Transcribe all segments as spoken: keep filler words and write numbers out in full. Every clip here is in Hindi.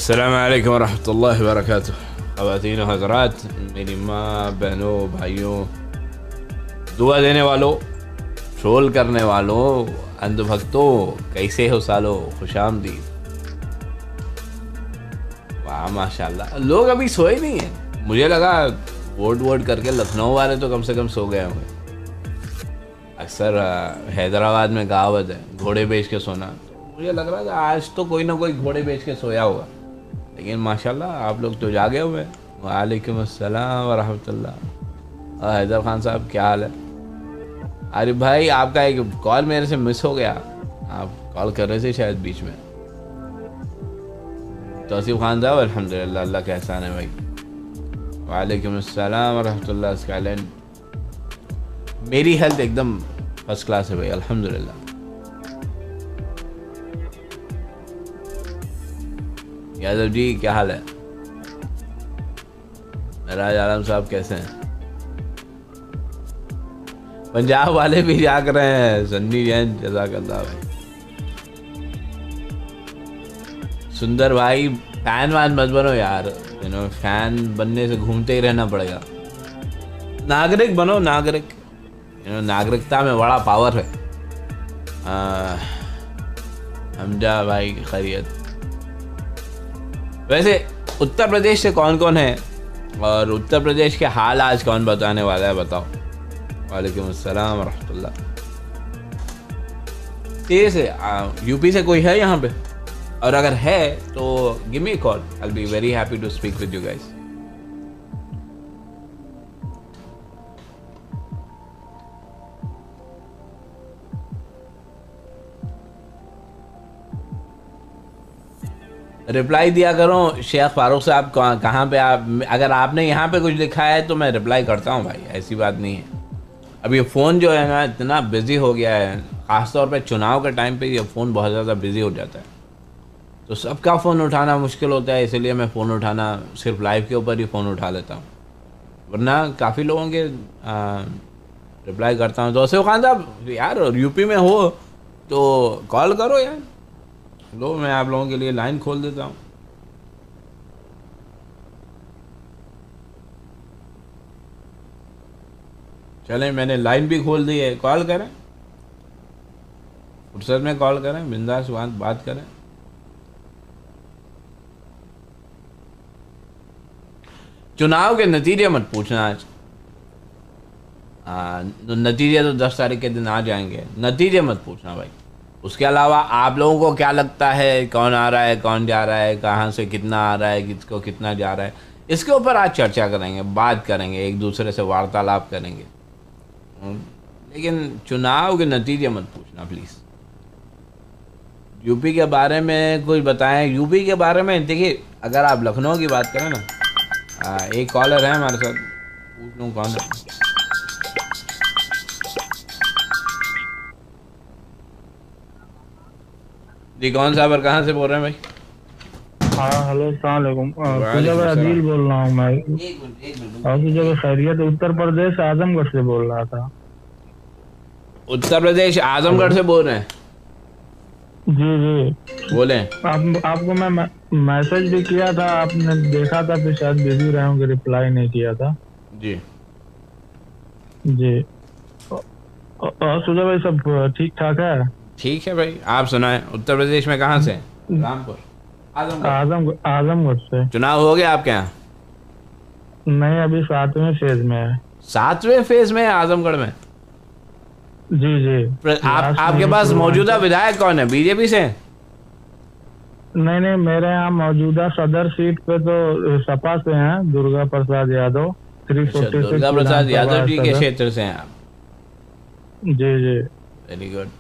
अस्सलाम वालेकुम रहमतुल्लाहि व बरकातुहू। ख़वातीन व हज़रात, मेरी माँ, बहनों, भाइयों, दुआ देने वालों, ट्रोल करने वालों, अंधभक्तों, कैसे हो सालो, खुशामदीद। वाह माशाल्लाह, लोग अभी सोए नहीं हैं। मुझे लगा वोट वोट करके लखनऊ वाले तो कम से कम सो गए होंगे। अक्सर हैदराबाद में कहावत है घोड़े बेच के सोना, तो मुझे लग रहा था आज तो कोई ना कोई घोड़े बेच के सोया होगा, लेकिन माशाल्लाह आप लोग तो जागे हुए हैं। वालेकुम अस्सलाम व रहमतुल्लाह। और हैदर खान साहब क्या हाल है? अरे भाई आपका एक कॉल मेरे से मिस हो गया, आप कॉल कर रहे थे शायद बीच में। तौसीफ खान साहब अल्हम्दुलिल्लाह, अल्लाह का एहसान है भाई। वालेकुम अस्सलाम व रहमतुल्लाह। स्काईलैंड, मेरी हेल्थ एकदम फर्स्ट क्लास है भाई, अल्हम्दुलिल्लाह। यादव जी क्या हाल है? राज आलम साहब कैसे हैं? पंजाब वाले भी जाग रहे हैं। सन्नी जैन जज़ाकल्लाह भाई। सुंदर भाई, फैन वान मत बनो यार, यू नो फैन बनने से घूमते ही रहना पड़ेगा। नागरिक बनो, नागरिक, यू नो नागरिकता में बड़ा पावर है। हमजा भाई खैरियत। वैसे उत्तर प्रदेश से कौन कौन है और उत्तर प्रदेश के हाल आज कौन बताने वाला है, बताओ। वालेकुम अस्सलाम व रहमतुल्लाह। तेज है, यूपी से कोई है यहाँ पे? और अगर है तो give me call, I will be very happy to speak with you guys. Reply दिया करो शेख फारूक साहब, कहाँ पे आप, अगर आपने यहाँ पे कुछ लिखा है तो मैं रिप्लाई करता हूँ भाई, ऐसी बात नहीं है। अब ये फ़ोन जो है ना इतना बिज़ी हो गया है, ख़ासतौर पे चुनाव के टाइम पे ये फ़ोन बहुत ज़्यादा बिज़ी हो जाता है, तो सबका फ़ोन उठाना मुश्किल होता है, इसलिए मैं फ़ोन उठाना सिर्फ लाइव के ऊपर ही फ़ोन उठा लेता हूँ, वरना काफ़ी लोगों के रिप्लाई करता हूँ। तो तौसीफ खान साहब यार यूपी में हो तो कॉल करो यार, लो मैं आप लोगों के लिए लाइन खोल देता हूँ। चलें, मैंने लाइन भी खोल दी है, कॉल करें, फुर्सत में कॉल करें, बिंदास बात करें। चुनाव के नतीजे मत पूछना आज, हाँ नतीजे तो दस तारीख के दिन आ जाएंगे, नतीजे मत पूछना भाई। उसके अलावा आप लोगों को क्या लगता है कौन आ रहा है, कौन जा रहा है, कहाँ से कितना आ रहा है, किसको कितना जा रहा है, इसके ऊपर आज चर्चा करेंगे, बात करेंगे, एक दूसरे से वार्तालाप करेंगे, लेकिन चुनाव के नतीजे मत पूछना प्लीज़। यूपी के बारे में कुछ बताएं। यूपी के बारे में देखिए, अगर आप लखनऊ की बात करें ना, आ, एक कॉलर है हमारे साथ, पूछ लूँ कौन है। जी कौन साहब और कहाँ से बोल रहे हैं भाई? हाँ हेलो अस्सलाम वालेकुम, सुजब अदील बोल रहा हूँ मैं। और सुजब खैरियत, उत्तर प्रदेश आजमगढ़ से बोल रहा था। उत्तर प्रदेश आजमगढ़ से बोल रहे हैं? जी जी बोले। आप, आपको मैं मैसेज भी किया था, आपने देखा था, फिर शायद बिजी रहे होंगे, रिप्लाई नहीं किया था। जी जी और सुजब भाई सब ठीक ठाक है? ठीक है भाई, आप सुनाएं। उत्तर प्रदेश में कहाँ से? रामपुर, आजमगढ़। आजमगढ़ आजमगढ़ से। चुनाव हो गया आपके यहाँ? नहीं, अभी सातवें फेज में है। सातवें फेज में है आजमगढ़ में? जी जी आप आपके पास मौजूदा विधायक कौन है, बीजेपी से? नहीं नहीं, मेरे यहाँ मौजूदा सदर सीट पे तो सपा से हैं, दुर्गा प्रसाद यादव। अच्छा, दुर्गा प्रसाद यादव जी के क्षेत्र से हैं आप? जी जी वेरी गुड।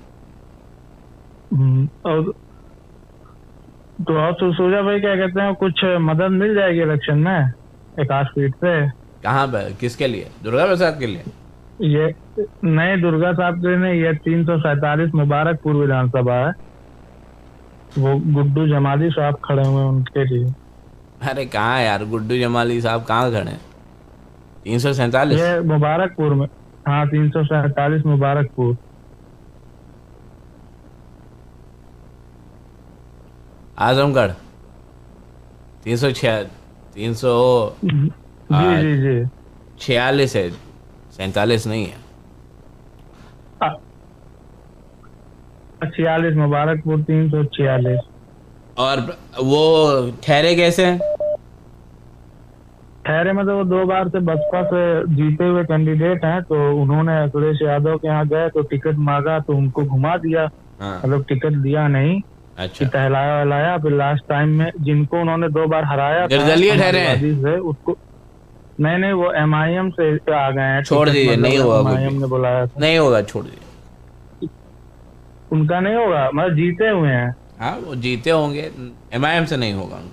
और तो और सुजा भाई क्या कहते हैं, कुछ मदद मिल जाएगी इलेक्शन में एक आध सीट पे? कहाँ पर, किसके लिए? दुर्गा प्रसाद के लिए? ये नहीं, दुर्गा साहब के लिए नहीं, ये तीन सौ सैतालीस मुबारकपुर विधानसभा है, वो गुड्डू जमाली साहब खड़े हुए उनके लिए। अरे कहाँ यार, गुड्डू जमाली साहब कहाँ खड़े हैं? तीन सौ सैतालीस ये मुबारकपुर में, हाँ तीन सौ सैतालीस मुबारकपुर। आजमगढ़। तीन सौ छिया तीन सौ जी जी जी छियालीस है, सैंतालीस नहीं है। छियालीस मुबारकपुर तीन सौ छियालीस। और वो ठहरे कैसे हैं? ठहरे में तो वो दो बार से बसपा से जीते हुए कैंडिडेट हैं, तो उन्होंने अखिलेश यादव के यहाँ गए तो टिकट मांगा तो उनको घुमा दिया, हाँ। मतलब टिकट दिया नहीं। अच्छा, टहलाया वहलाया, फिर लास्ट टाइम में जिनको उन्होंने दो बार हराया निर्दलीय ठहरे हैं? से उसको नहीं नहीं वो एमआईएम से आ गए हैं। छोड़ दीजिए, नहीं होगा, एमआईएम ने बुलाया था। नहीं होगा, छोड़ दीजिए, उनका नहीं होगा, मतलब जीते हुए हैं। हाँ वो जीते होंगे, एमआईएम से नहीं होगा,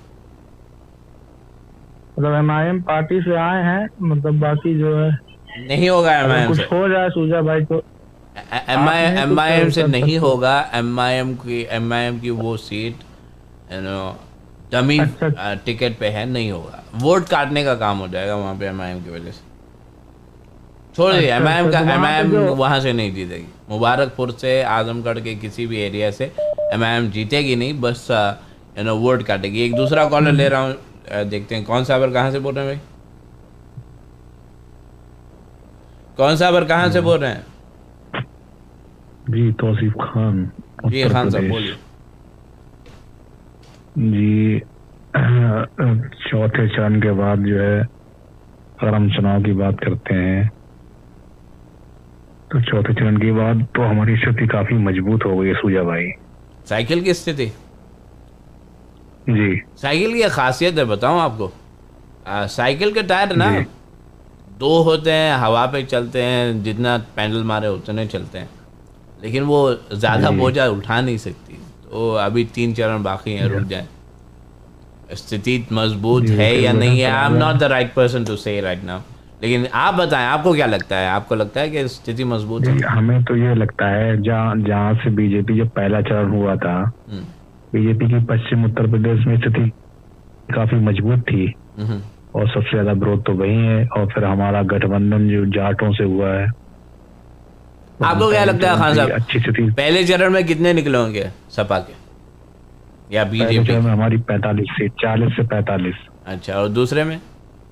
मतलब एमआईएम पार्टी से आए हैं, मतलब बाकी जो है नहीं होगा एमआईएम से। कुछ हो जाए सूजा भाई तो एमआईएम से नहीं होगा। एमआईएम की एमआईएम की वो सीट यू नो डमी अच्छा। टिकट पे है, नहीं होगा। वोट काटने का काम हो जाएगा वहाँ पे एमआईएम की वजह से। छोड़ दीजिए, एमआईएम का एमआईएम वहाँ से नहीं जीतेगी। मुबारकपुर से, आजमगढ़ के किसी भी एरिया से एमआईएम जीतेगी नहीं, बस यू नो वोट काटेगी। एक दूसरा कॉलर ले रहा हूँ, देखते हैं कौन साबर कहाँ से बोल रहे हैं भाई? कौन साबर कहाँ से बोल रहे हैं? जी तौसीफ खान। जी खान साहब बोलिए। जी चौथे चरण के बाद जो है, अगर हम चुनाव की बात करते हैं तो चौथे चरण के बाद तो हमारी स्थिति काफी मजबूत हो गई है सूजा भाई। साइकिल की स्थिति? जी साइकिल की खासियत है बताऊं आपको। आ, साइकिल के टायर ना दो होते हैं, हवा पे चलते हैं, जितना पैडल मारे उतने चलते हैं, लेकिन वो ज़्यादा बोझा उठा नहीं सकती। तो अभी तीन चरण बाकी हैं, रुक जाए। स्थिति मजबूत है या नहीं है, I am not the right person to say right now, लेकिन आप बताएं, आपको क्या लगता है? आपको लगता है कि स्थिति मजबूत है? हमें तो ये लगता है, जहाँ जहाँ से बीजेपी जब पहला चरण हुआ था, बीजेपी की पश्चिम उत्तर प्रदेश में स्थिति काफी मजबूत थी और सबसे ज्यादा विरोध तो वही है। और फिर हमारा गठबंधन जो जाटों से हुआ है। आपको क्या लगता है खान साहब, अच्छी स्थिति पहले चरण में कितने निकले होंगे सपा के या बीजेपी में? हमारी पैंतालीस सीट, चालीस से पैंतालीस। अच्छा, और दूसरे में?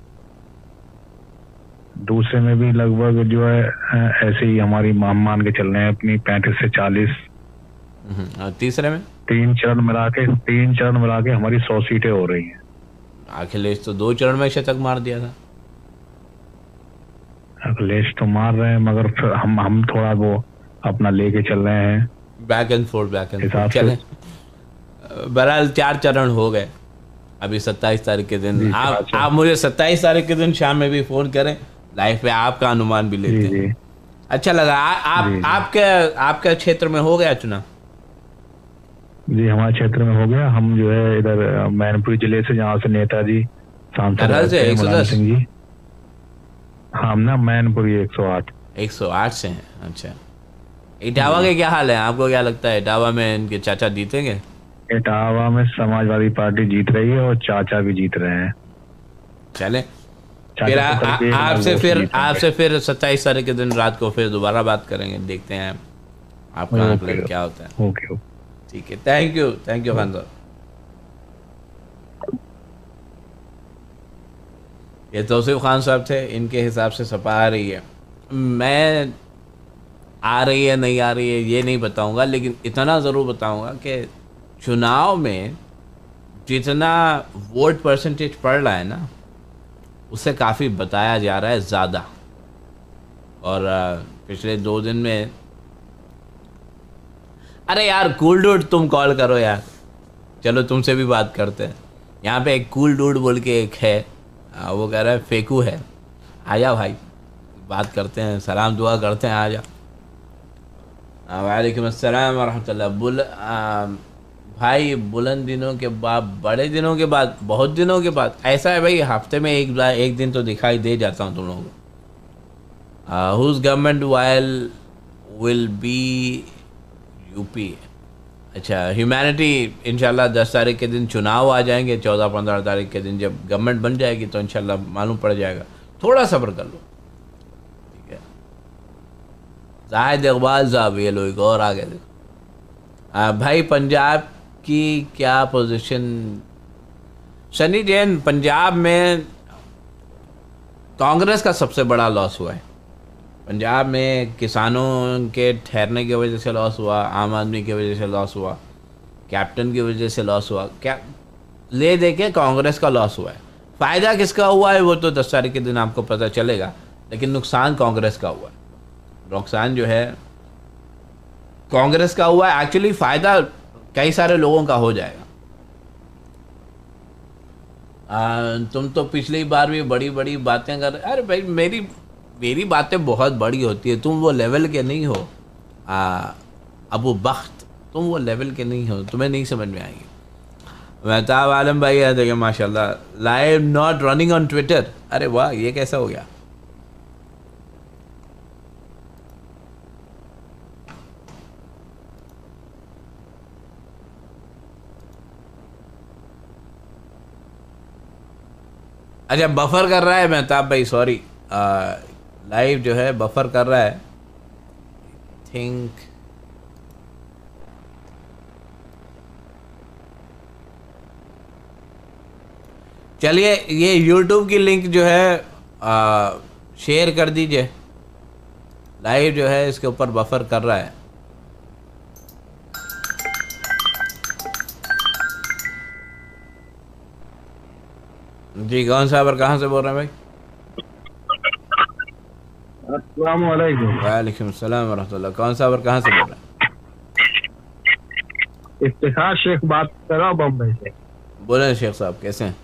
दूसरे में भी लगभग जो है ऐसे ही हमारी मान मान के चल रहे हैं अपनी पैंतीस से चालीस। और तीसरे में? तीन चरण मिला के तीन चरण मिला के हमारी सौ सीटें हो रही हैं। अखिलेश तो दो चरण में शतक मार दिया था। अखिलेश तो मार रहे हैं, मगर फिर हम हम थोड़ा वो अपना लेके चल रहे हैं, back and forth back and forth चले। बहरहाल चार चरण हो गए। अभी सत्ताईस तारीख के दिन आप आप मुझे सत्ताईस तारीख के दिन शाम में भी फोन करें, लाइव पे आपका अनुमान भी लेते हैं। अच्छा लगा। आ, आप आपके आपके क्षेत्र में हो गया चुनाव? जी हमारे क्षेत्र में हो गया। हम जो है इधर मैनपुरी जिले से, जहाँ से नेताजी सांसद सिंह जी, हम ना मैनपुरी एक सौ आठ एक सौ आठ से हैं। अच्छा, इटावा के क्या हाल है? आपको क्या लगता है इटावा में इनके चाचा जीतेंगे? इटावा में समाजवादी पार्टी जीत रही है और चाचा भी जीत रहे हैं। चले फिर आपसे फिर आपसे फिर सत्ताईस तारीख के दिन रात को फिर दोबारा बात करेंगे, देखते हैं आपका आंकलन क्या होता है। ओके, ठीक है, thank you thank you Khan साहब। ये तौसीफ खान साहब थे, इनके हिसाब से सपा आ रही है। मैं आ रही है नहीं आ रही है ये नहीं बताऊंगा, लेकिन इतना ज़रूर बताऊंगा कि चुनाव में जितना वोट परसेंटेज पड़ रहा है ना, उससे काफ़ी बताया जा रहा है ज़्यादा। और पिछले दो दिन में, अरे यार कूल डूड तुम कॉल करो यार, चलो तुमसे भी बात करते हैं। यहाँ पे एक कूल डूड बोल के एक है, वो कह रहा है फेकू है, आजा भाई बात करते हैं, सलाम दुआ करते हैं, आजा। वालेकुम अस्सलाम वरहमतुल्लाह। बुल आ, भाई बुलंद दिनों के बाद, बड़े दिनों के बाद, बहुत दिनों के बाद। ऐसा है भाई, हफ्ते में एक बार एक दिन तो दिखाई दे जाता हूँ तुम लोगों को। Whose government while will be UP. अच्छा, ह्यूमैनिटी इंशाल्लाह दस तारीख के दिन चुनाव आ जाएंगे, चौदह पंद्रह तारीख के दिन जब गवर्नमेंट बन जाएगी तो इंशाल्लाह मालूम पड़ जाएगा। थोड़ा सब्र कर लो, ठीक है। जाहिद इकबाल साहब, ये लोग और आगे देखो। भाई पंजाब की क्या पोजीशन सनी जैन, पंजाब में कांग्रेस का सबसे बड़ा लॉस हुआ है। पंजाब में किसानों के ठहरने की वजह से लॉस हुआ, आम आदमी की वजह से लॉस हुआ, कैप्टन की वजह से लॉस हुआ। क्या ले दे के कांग्रेस का लॉस हुआ है। फ़ायदा किसका हुआ है वो तो दस तारीख के दिन आपको पता चलेगा, लेकिन नुकसान कांग्रेस का हुआ है। नुकसान जो है कांग्रेस का हुआ है। एक्चुअली फ़ायदा कई सारे लोगों का हो जाएगा। आ, तुम तो पिछली बार भी बड़ी बड़ी बातें कर, अरे भाई मेरी मेरी बातें बहुत बड़ी होती है। तुम वो लेवल के नहीं हो आ, अबू बख्त, तुम वो लेवल के नहीं हो, तुम्हें नहीं समझ में आएगी। मेहताब आलम भाई है देखिए माशाल्लाह, live not running on Twitter. अरे वाह, ये कैसा हो गया? अच्छा बफर कर रहा है मेहताब भाई, सॉरी, लाइव जो है बफर कर रहा है थिंक। चलिए ये यूट्यूब की लिंक जो है आ, शेयर कर दीजिए। लाइव जो है इसके ऊपर बफर कर रहा है। जी कौन सा, पर कहाँ से बोल रहे हैं भाई? अस्सलाम वालेकुम। वालेकुम सलाम वरहमतुल्लाह। कौन सा, पर कहाँ से बोल रहे हैं? इफ्तिखार शेख बात कर रहा हूँ बम्बई से। बोले शेख साहब, कैसे हैं?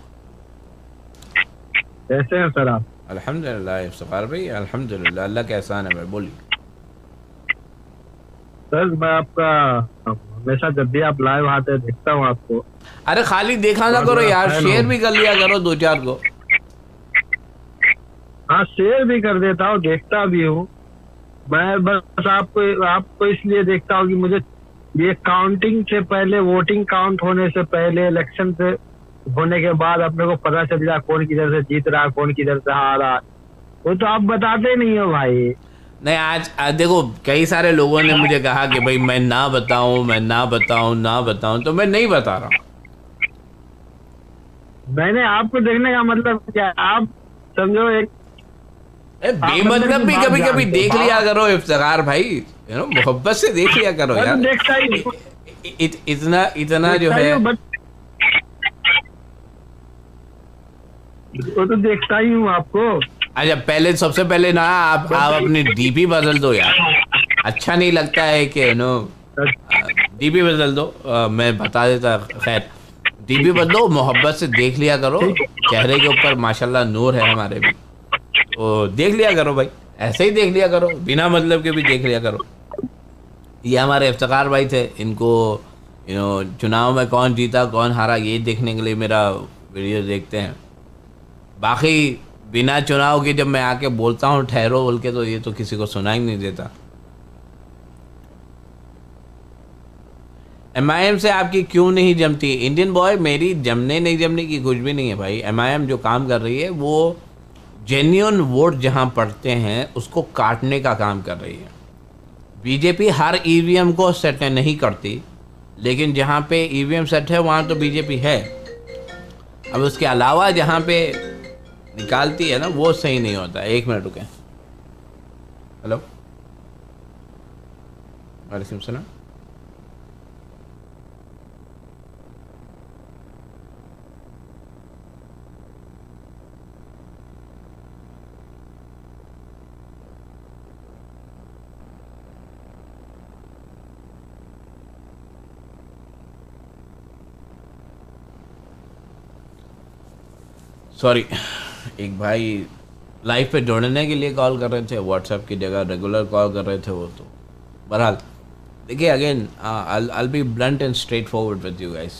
कैसे हैं सर आप? अल्हम्दुलिल्लाह इफ्तिखार भाई, अल्हम्दुलिल्लाह, अल्लाह का एहसान है भाई। बोलिए सर, मैं आपका हमेशा जब भी आप लाइव आते हैं देखता हूँ आपको। अरे खाली देखा ना करो यार, शेयर भी कर लिया करो दो चार को। हाँ शेयर भी कर देता हूँ, देखता भी हूँ मैं। बस आपको आपको इसलिए देखता हूँ कि मुझे ये काउंटिंग से पहले, वोटिंग काउंट होने से पहले, इलेक्शन से होने के बाद अपने को पता चल जाए कौन किधर से जीत रहा, कौन किधर से हारा। वो तो आप बताते नहीं हो भाई। नहीं आज, आज देखो कई सारे लोगों ने मुझे कहा कि भाई मैं ना बताऊं, मैं ना बताऊं, ना बताऊं, तो मैं नहीं बता रहा हूँ। मैंने आपको देखने का मतलब क्या, आप समझो एक बेमतलब भी कभी कभी देख लिया करो इफ्तिखार भाई, यू नो मोहब्बत से देख लिया करो यार। देखता ही इ, इत, इतना इतना जो है वो तो देखता ही हूँ आपको। अच्छा पहले, सबसे पहले ना आप आप अपनी डीपी बदल दो यार, अच्छा नहीं लगता है कि नो डीपी बदल दो। आ, मैं बता देता, खैर डीपी बदलो, मोहब्बत से देख लिया करो। चेहरे के ऊपर माशाल्लाह नूर है हमारे भी, तो देख लिया करो भाई, ऐसे ही देख लिया करो, बिना मतलब के भी देख लिया करो। ये हमारे इफ्तिखार भाई थे, इनको यू नो चुनाव में कौन जीता कौन हारा ये देखने के लिए मेरा वीडियो देखते हैं। बाकी बिना चुनाव के जब मैं आके बोलता हूँ ठहरो बोल के, तो ये तो किसी को सुना ही नहीं देता। एम आई एम से आपकी क्यों नहीं जमती? इंडियन बॉय, मेरी जमने नहीं जमने की कुछ भी नहीं है भाई। एम आई एम जो काम कर रही है वो जेन्युइन वोट जहाँ पड़ते हैं उसको काटने का काम कर रही है। बीजेपी हर ई वी एम को सेट नहीं करती, लेकिन जहाँ पे ई वी एम सेट है वहाँ तो बीजेपी है। अब उसके अलावा जहाँ पे निकालती है ना वो सही नहीं होता। एक मिनट रुकें। हेलो, वालेकुम सलाम। सॉरी, एक भाई लाइव पे जोड़ने के लिए कॉल कर रहे थे, व्हाट्सएप की जगह रेगुलर कॉल कर रहे थे वो। तो बहरहाल देखिए, again I be blunt and straightforward with you guys.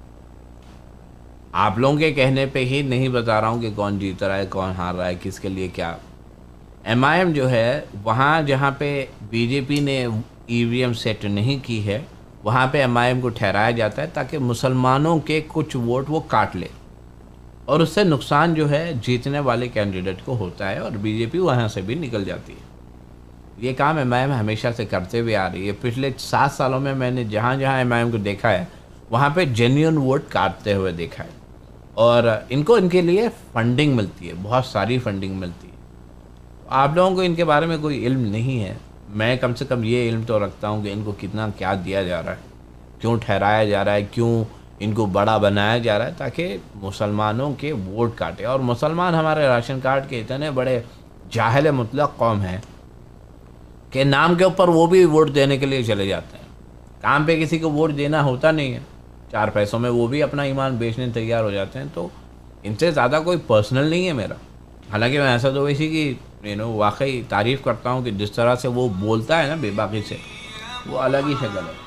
आप लोगों के कहने पे ही नहीं बता रहा हूँ कि कौन जीत रहा है कौन हार रहा है, किसके लिए क्या। एम आई एम जो है वहाँ जहाँ पे बीजेपी ने ई वी एम सेट नहीं की है वहाँ पे एम आई एम को ठहराया जाता है ताकि मुसलमानों के कुछ वोट वो काट ले, और उससे नुकसान जो है जीतने वाले कैंडिडेट को होता है और बीजेपी वहाँ से भी निकल जाती है। ये काम एम आई एम हमेशा से करते हुए आ रही है। पिछले सात सालों में मैंने जहाँ जहाँ एम आई एम को देखा है वहाँ पे जेन्युइन वोट काटते हुए देखा है, और इनको इनके लिए फंडिंग मिलती है, बहुत सारी फंडिंग मिलती है। आप लोगों को इनके बारे में कोई इल्म नहीं है, मैं कम से कम ये इल्म तो रखता हूँ कि इनको कितना क्या दिया जा रहा है, क्यों ठहराया जा रहा है, क्यों इनको बड़ा बनाया जा रहा है, ताकि मुसलमानों के वोट काटे। और मुसलमान हमारे राशन कार्ड के इतने बड़े जाहिल मुतलक कौम है कि नाम के ऊपर वो भी वोट देने के लिए चले जाते हैं, काम पे किसी को वोट देना होता नहीं है, चार पैसों में वो भी अपना ईमान बेचने तैयार हो जाते हैं। तो इनसे ज़्यादा कोई पर्सनल नहीं है मेरा। हालांकि मैं ऐसा तो वैसी कि यू नो वाकई तारीफ़ करता हूँ कि जिस तरह से वो बोलता है ना बेबाकी से, वो अलग ही शक्ल है।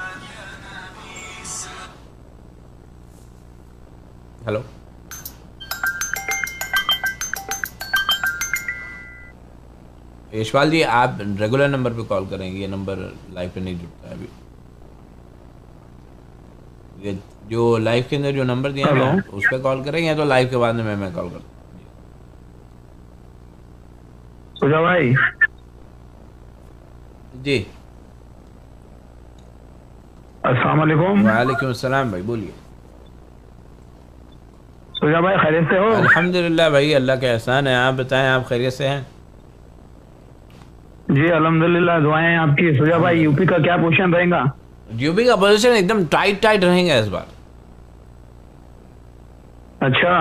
हेलो, यशपाल जी, आप रेगुलर नंबर पे कॉल करेंगे, ये नंबर लाइव पे नहीं जुड़ता है अभी। ये जो लाइव के अंदर जो नंबर दिया है उस पर कॉल करेंगे, या तो लाइव के बाद में मैं मैं कॉल करता हूँ। सुजा भाई जी, अस्सलाम वालेकुम। वालेकुम अस्सलाम भाई, बोलिए। सुजा भाई खैरियत से हो? अल्हम्दुलिल्लाह भाई, अल्लाह का एहसान है। आप बताएं, आप खैरियत से हैं? जी अल्हम्दुलिल्लाह, दुआएं आपकी। सुजा भाई, यूपी का क्या पोजीशन रहेगा? यूपी का पोजीशन एकदम टाइट टाइट रहेंगे इस बार। अच्छा,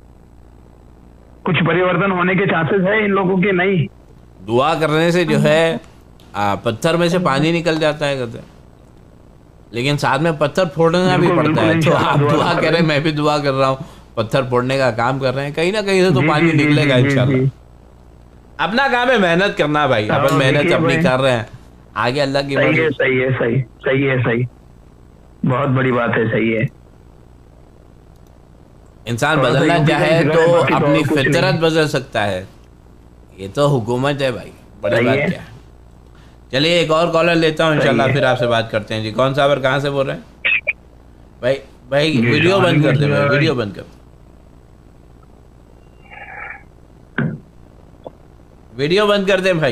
कुछ परिवर्तन होने के चांसेस है इन लोगों के? नहीं, दुआ करने से जो है आ, पत्थर में से पानी निकल जाता है कहते हैं, लेकिन साथ में पत्थर फोड़ना भी पड़ता है। तो आप दुआ कर रहे हैं, मैं भी दुआ कर रहा हूँ, पत्थर फोड़ने का काम कर रहे हैं, कहीं ना कहीं से तो पानी निकलेगा इंशाल्लाह। अपना काम है मेहनत करना भाई, अपन मेहनत अपनी कर रहे हैं, आगे अल्लाह की सही है, सही है, सही सही है, सही, बहुत बड़ी बात है, सही है। इंसान बदलना चाहे तो अपनी फितरत बदल सकता है, ये तो हुकूमत है भाई, बड़ी बात क्या है। चलिए एक और कॉलर लेता हूँ इंशाल्लाह, फिर आपसे बात करते हैं। जी, कौन सा और कहाँ से बोल रहे हैं भाई? भाई वीडियो बंद कर दे भाई, वीडियो बंद कर दे, वीडियो बंद कर दे भाई।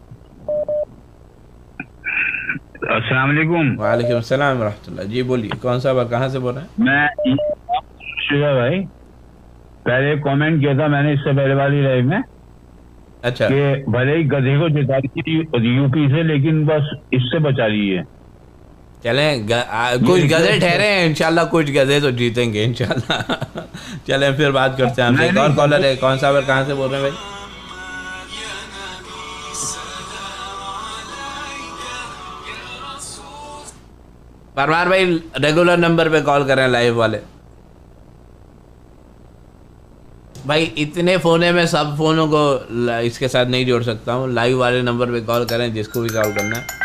अस्सलाम वालेकुम। वालेकुम अस्सलाम रहमतुल्लाह। जी बोलिए, कौन सा और कहाँ से बोल रहे हैं? मैं शुजा भाई, पहले कमेंट किया था मैंने इससे पहले वाली लाइव में। अच्छा, कि भले ही गधे को जिता दी यूपी से, लेकिन बस इससे बचा लीजिए। चलें, कुछ गधे ठहरे हैं इंशाल्लाह, कुछ गधे तो जीतेंगे इंशाल्लाह। चलें फिर बात करते हैं आपसे। एक और कॉलर है, कौन सा और कहाँ से बोल रहे हैं भाई? परमार भाई रेगुलर नंबर पे कॉल करें, लाइव वाले भाई। इतने फोने में सब फोनों को इसके साथ नहीं जोड़ सकता हूँ, लाइव वाले नंबर पे कॉल करें जिसको भी कॉल करना है।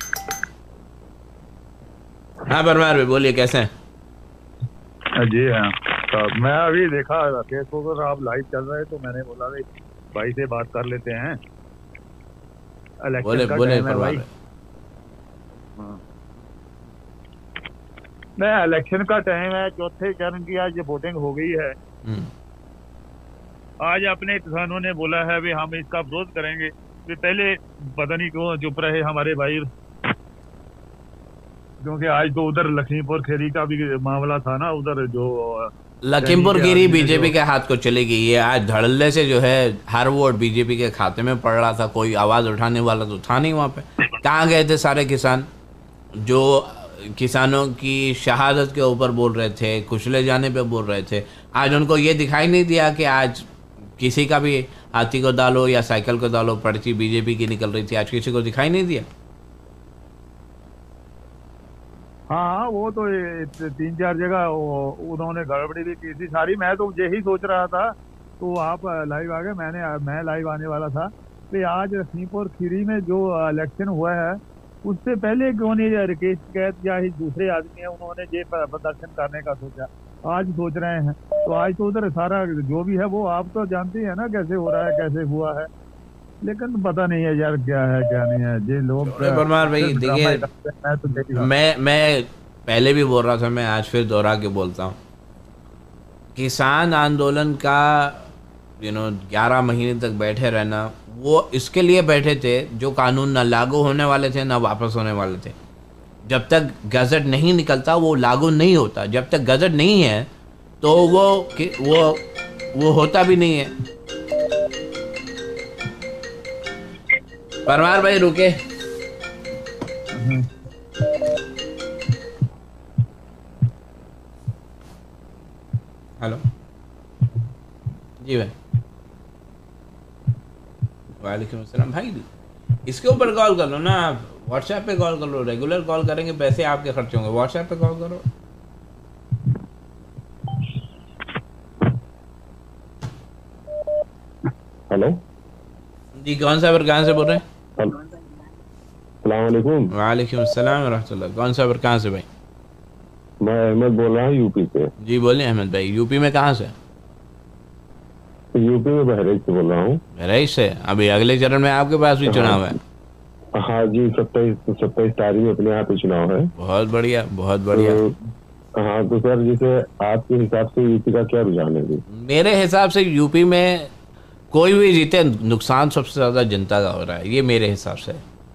हाँ परमार भाई बोलिए, कैसे हैं? जी हाँ, तो मैं अभी देखा फेसबुक पर आप लाइव चल रहे, तो मैंने बोला भाई भाई से बात कर लेते हैं। बोले बोले परमार भाई। नहीं, इलेक्शन का टाइम है, चौथे चरण की आज वोटिंग हो गई है। आज अपने किसानों ने बोला है भी हम इसका विरोध करेंगे। तो पहले पता नहीं क्यों चुप रहे हमारे भाई, क्योंकि आज तो उधर लखीमपुर खीरी का भी मामला था ना, उधर जो लखीमपुर खीरी बीजेपी के हाथ को चली गई है। आज धड़ल्ले से जो है हर वोट बीजेपी के खाते में पड़ रहा था, कोई आवाज उठाने वाला तो था नहीं वहाँ पे। कहाँ गए थे सारे किसान जो किसानों की शहादत के ऊपर बोल रहे थे, कुचले जाने पे बोल रहे थे? आज उनको ये दिखाई नहीं दिया कि आज किसी का भी हाथी को डालो या साइकिल को डालो पर्ची बीजेपी की निकल रही थी, आज किसी को दिखाई नहीं दिया। हाँ, वो तो तीन चार जगह उन्होंने गड़बड़ी भी की थी सारी। मैं तो यही सोच रहा था, तो आप लाइव आ गए, मैंने मैं लाइव आने वाला था कि आज लखीमपुर खीरी में जो इलेक्शन हुआ है उससे पहले क्यों नहीं राकेश टिकैत या दूसरे आदमी है उन्होंने ये प्रदर्शन करने का सोचा, आज सोच रहे हैं। तो आज तो उधर सारा जो भी है वो आप तो जानते हैं ना कैसे हो रहा है, कैसे हुआ है, लेकिन पता नहीं है यार क्या है क्या नहीं है। ये लोग परमार भाई देखिए, मैं मैं पहले भी बोल रहा था, मैं आज फिर दोहरा के बोलता हूँ, किसान आंदोलन का यू नो ग्यारह महीने तक बैठे रहना, वो इसके लिए बैठे थे जो कानून ना लागू होने वाले थे ना वापस होने वाले थे। जब तक गजट नहीं निकलता वो लागू नहीं होता, जब तक गजट नहीं है तो वो वो वो होता भी नहीं है। परमार भाई रुके। हेलो जी भाई। वालेकुम अस्सलाम भाई। इसके ऊपर कॉल कर लो ना, आप व्हाट्सएप पे कॉल कर लो। रेगुलर कॉल करेंगे पैसे आपके खर्च होंगे, व्हाट्सएप पे कॉल करो। हेलो जी कौन सा कहाँ से बोल रहे हैं? अस्सलाम वालेकुम। वालेकुम अस्सलाम व रहमतुल्लाह। कौन सा कहाँ से भाई? मैं अहमद बोल रहा हूँ यूपी से। जी बोलिए अहमद भाई। यूपी में कहाँ से? यूपी में बहराइच से बोल रहा हूँ। बहराइच से। अभी अगले चरण में आपके पास भी चुनाव है? हाँ जी, सत्ताईस सत्ताईस तारीख में अपने यहाँ पे चुनाव है। बहुत बढ़िया बहुत बढ़िया। तो, हाँ तो सर जैसे आपके हिसाब से यूपी का क्या रुझान है? मेरे हिसाब से यूपी में कोई भी जीते नुकसान सबसे ज्यादा जनता का हो रहा है, ये मेरे हिसाब से।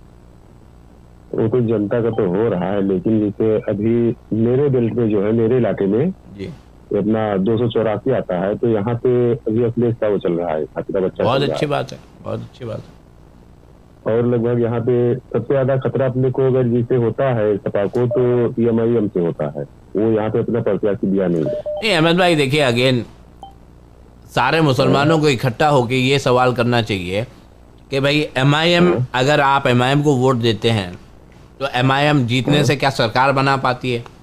वो तो जनता का तो हो रहा है, लेकिन जैसे अभी मेरे बेल्ट में जो है, मेरे इलाके में जी अपना दो सौ चौरासी आता है, तो यहाँ पे अभी अखिलेश का वो चल रहा है, खातिर बच्चा। बहुत अच्छी बात है, बहुत अच्छी बात है। और लगभग यहाँ पे सबसे ज्यादा खतरा अपने को अगर जिसे होता है सपा को, तो पीएमआईएम से होता है। वो यहाँ पे अपना प्रत्याशी दिया नहीं है। नहीं अहमद भाई देखिए, अगेन सारे मुसलमानों को इकट्ठा होकर ये सवाल करना चाहिए कि भाई एमआईएम, अगर आप एमआईएम को वोट देते हैं तो एमआईएम जीतने से क्या सरकार बना पाती है?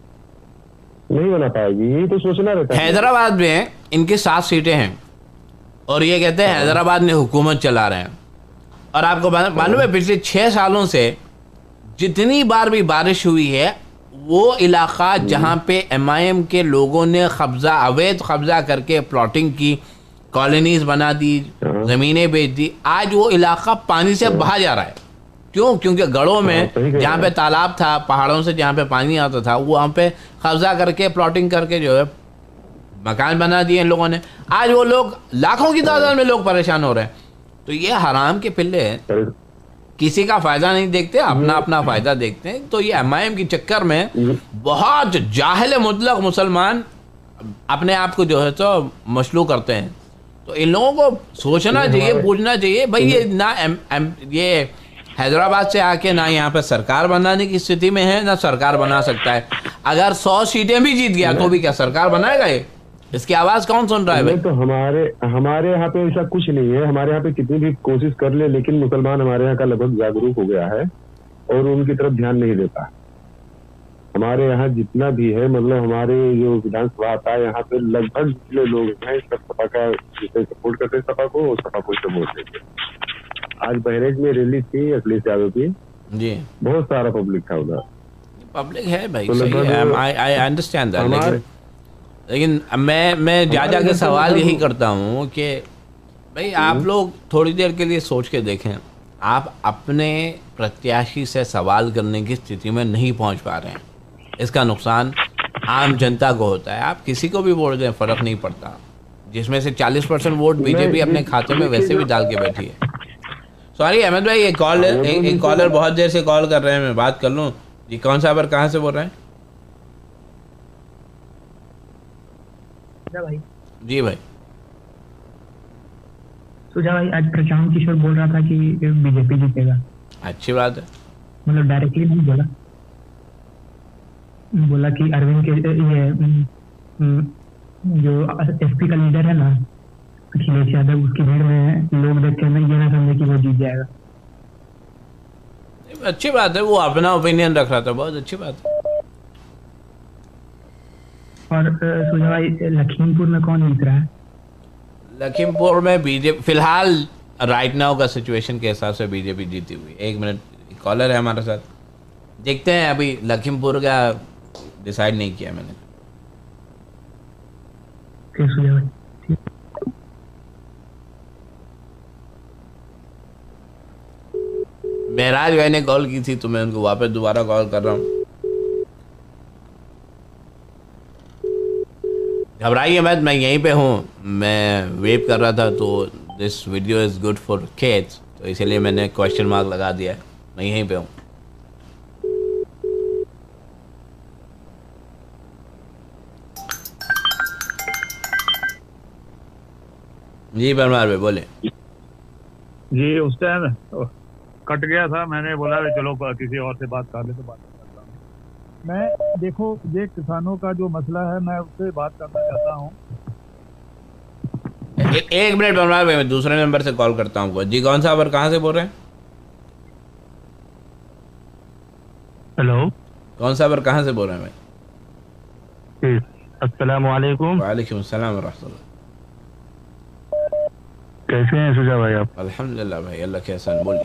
नहीं बना पाएगी, ये तो सोचना रहता है। हैदराबाद में इनकी सात सीटें हैं और ये कहते हैं हैदराबाद में हुकूमत चला रहे हैं। और आपको मालूम है पिछले छः सालों से जितनी बार भी बारिश हुई है, वो इलाका जहाँ पे एमआईएम के लोगों ने कब्जा, अवैध कब्जा करके प्लॉटिंग की, कॉलोनीज बना दी, ज़मीनें बेच दी, आज वो इलाका पानी से बहा जा रहा है। क्यों? क्योंकि गढ़ों में जहाँ पे तालाब था, पहाड़ों से जहाँ पे पानी आता था, वो वहाँ पे कब्जा करके प्लॉटिंग करके जो है मकान बना दिए इन लोगों ने। आज वो लोग लाखों की तादाद में लोग परेशान हो रहे हैं। तो ये हराम के पिल्ले किसी का फायदा नहीं देखते, अपना अपना फायदा देखते हैं। तो ये एमआईएम के चक्कर में बहुत जाहिल मुतलक मुसलमान अपने आप को जो है तो मशलू करते हैं। तो इन लोगों को सोचना चाहिए, पूछना चाहिए भाई, ये ना एम, एम, ये हैदराबाद से आके ना यहाँ पे सरकार बनाने की स्थिति में है, ना सरकार बना सकता है। अगर सौ सीटें भी जीत गया तो भी क्या सरकार बनाएगा? ये इसकी आवाज कौन सुन रहा है भाई? तो हमारे हमारे यहाँ पे ऐसा कुछ नहीं है। हमारे यहाँ पे कितनी भी कोशिश कर ले, लेकिन मुसलमान हमारे यहाँ का लगभग जागरूक हो गया है और उनकी तरफ ध्यान नहीं देता। हमारे यहाँ जितना भी है, मतलब हमारे जो विधानसभा आता है, यहाँ पे लगभग जितने लोग हैं सब सपा का सपोर्ट करते हैं, सपा को, सपा को वोट देते हैं। आज बहरेज में रैली थी अखिलेश यादव की जी, बहुत सारा पब्लिक था उधर। पब्लिक है भाई, सही है, आई आई अंडरस्टैंड दैट। लेकिन लेकिन मैं मैं जा जा के सवाल यही करता हूँ कि भाई आप लोग थोड़ी देर के लिए सोच के देखें, आप अपने प्रत्याशी से सवाल करने की स्थिति में नहीं पहुँच पा रहे हैं। इसका नुकसान आम जनता को होता है। आप किसी को भी वोट दें, फ़र्क नहीं पड़ता। जिसमें से चालीस परसेंट वोट बीजेपी अपने खाते में वैसे भी डाल के बैठी है। सॉरी अहमद भाई, एक कॉल एक, एक कॉलर बहुत देर से कॉल कर रहे हैं, मैं बात कर लूँ जी। कौन सा पर कहाँ से बोल रहे हैं? भाई जी भाई। सुजा भाई, आज प्रशांत किशोर बोल रहा था कि बीजेपी जीतेगा। अच्छी बात है। मतलब डायरेक्टली नहीं बोला, बोला कि अरविंद के ये जो एसपी का लीडर है ना अखिलेश यादव, उसकी भीड़ में लोग देख के मैं ये ना समझे कि वो जीत जाएगा। अच्छी बात है, वो अपना ओपिनियन रख रहा था, बहुत अच्छी बात है। और सुजा भाई, लखीमपुर में कौन जीत रहा है? लखीमपुर में बीजेपी फिलहाल राइट नाउ का सिचुएशन के हिसाब से बीजेपी जीती हुई। एक मिनट, कॉलर है हमारे साथ, देखते हैं। अभी लखीमपुर का डिसाइड नहीं किया मैंने। सुजा भाई महराज भाई ने कॉल की थी तो मैं उनको वापस दोबारा कॉल कर रहा हूँ। घबराइए मत, मैं यहीं पे हूँ। मैं वेव कर रहा था तो this video is good for kids, तो इसीलिए मैंने क्वेश्चन मार्क लगा दिया है। मैं यहीं पे हूँ। जी परमार भाई बोले। जी उस टाइम कट गया था, मैंने बोला चलो किसी और से बात कर ले तो बात करता हूँ। मैं देखो ये किसानों का जो मसला है मैं उससे बात करना चाहता हूँ। ए, एक मिनट परमार भाई, मैं दूसरे नंबर से कॉल करता हूँ। जी कौन सा, और कहाँ से बोल रहे हैं? हेलो, कौन सा, और कहाँ से बोल रहे हैं भाई? अस्सलाम वालेकुम। वालेकुम अस्सलाम व रहमतुल्लाह। कैसे हैं शुजा भाई आप? अल्हम्दुलिल्लाह भाई, अल्लाह के एहसान। बोलिए।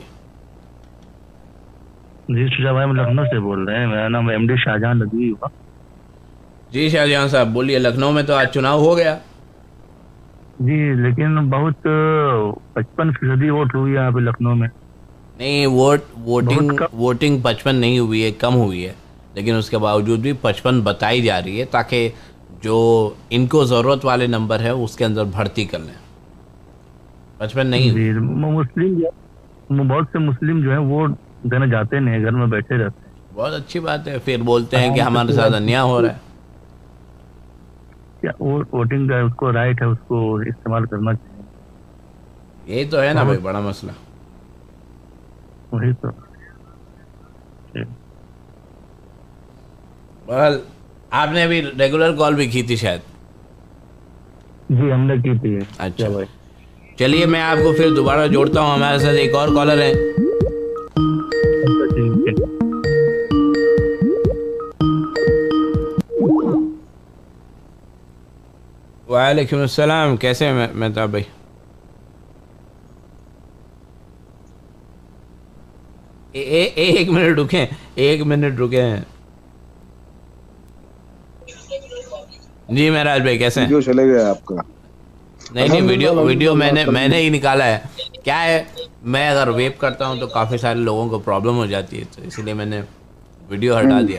जी शुजा भाई, हम लखनऊ से बोल रहे हैं, मेरा नाम एमडी शाहजहां नदवी हुआ। जी शाहजहां साहब बोलिए। लखनऊ में तो आज चुनाव हो गया। जी लेकिन बहुत पचपन फीसदी वोट हुई है यहाँ पे लखनऊ में। नहीं, वोट वोटिंग वोटिंग पचपन नहीं हुई है, कम हुई है, लेकिन उसके बावजूद भी पचपन बताई जा रही है ताकि जो इनको ज़रूरत वाले नंबर है उसके अंदर भर्ती कर लें। पचपन नहीं हुई। मुस्लिम बहुत से मुस्लिम जो है वोट देने जाते नहीं, घर में बैठे रहते हैं। बहुत अच्छी बात है। फिर बोलते हैं कि हमारे साथ अन्याय हो रहा है। क्या वो वोटिंग का उसको राइट है, उसको इस्तेमाल करना चाहिए। यही तो है ना भाई बड़ा मसला। वही तो। बहरहाल आपने अभी रेगुलर कॉल भी की थी शायद? जी हमने की थी। अच्छा भाई, चलिए मैं आपको फिर दोबारा जोड़ता हूँ। हमारे साथ एक और कॉलर है। वालेकुम अस्सलाम, कैसे हैं मेहताब भाई? ए, ए, एक मिनट रुके, एक मिनट रुके हैं। जी महराज भाई कैसे हैं? वीडियो चले गया आपका? नहीं नहीं, वीडियो वीडियो मैंने मैंने ही निकाला है। क्या है, मैं अगर वेप करता हूँ तो काफ़ी सारे लोगों को प्रॉब्लम हो जाती है, तो इसलिए मैंने वीडियो हटा दिया।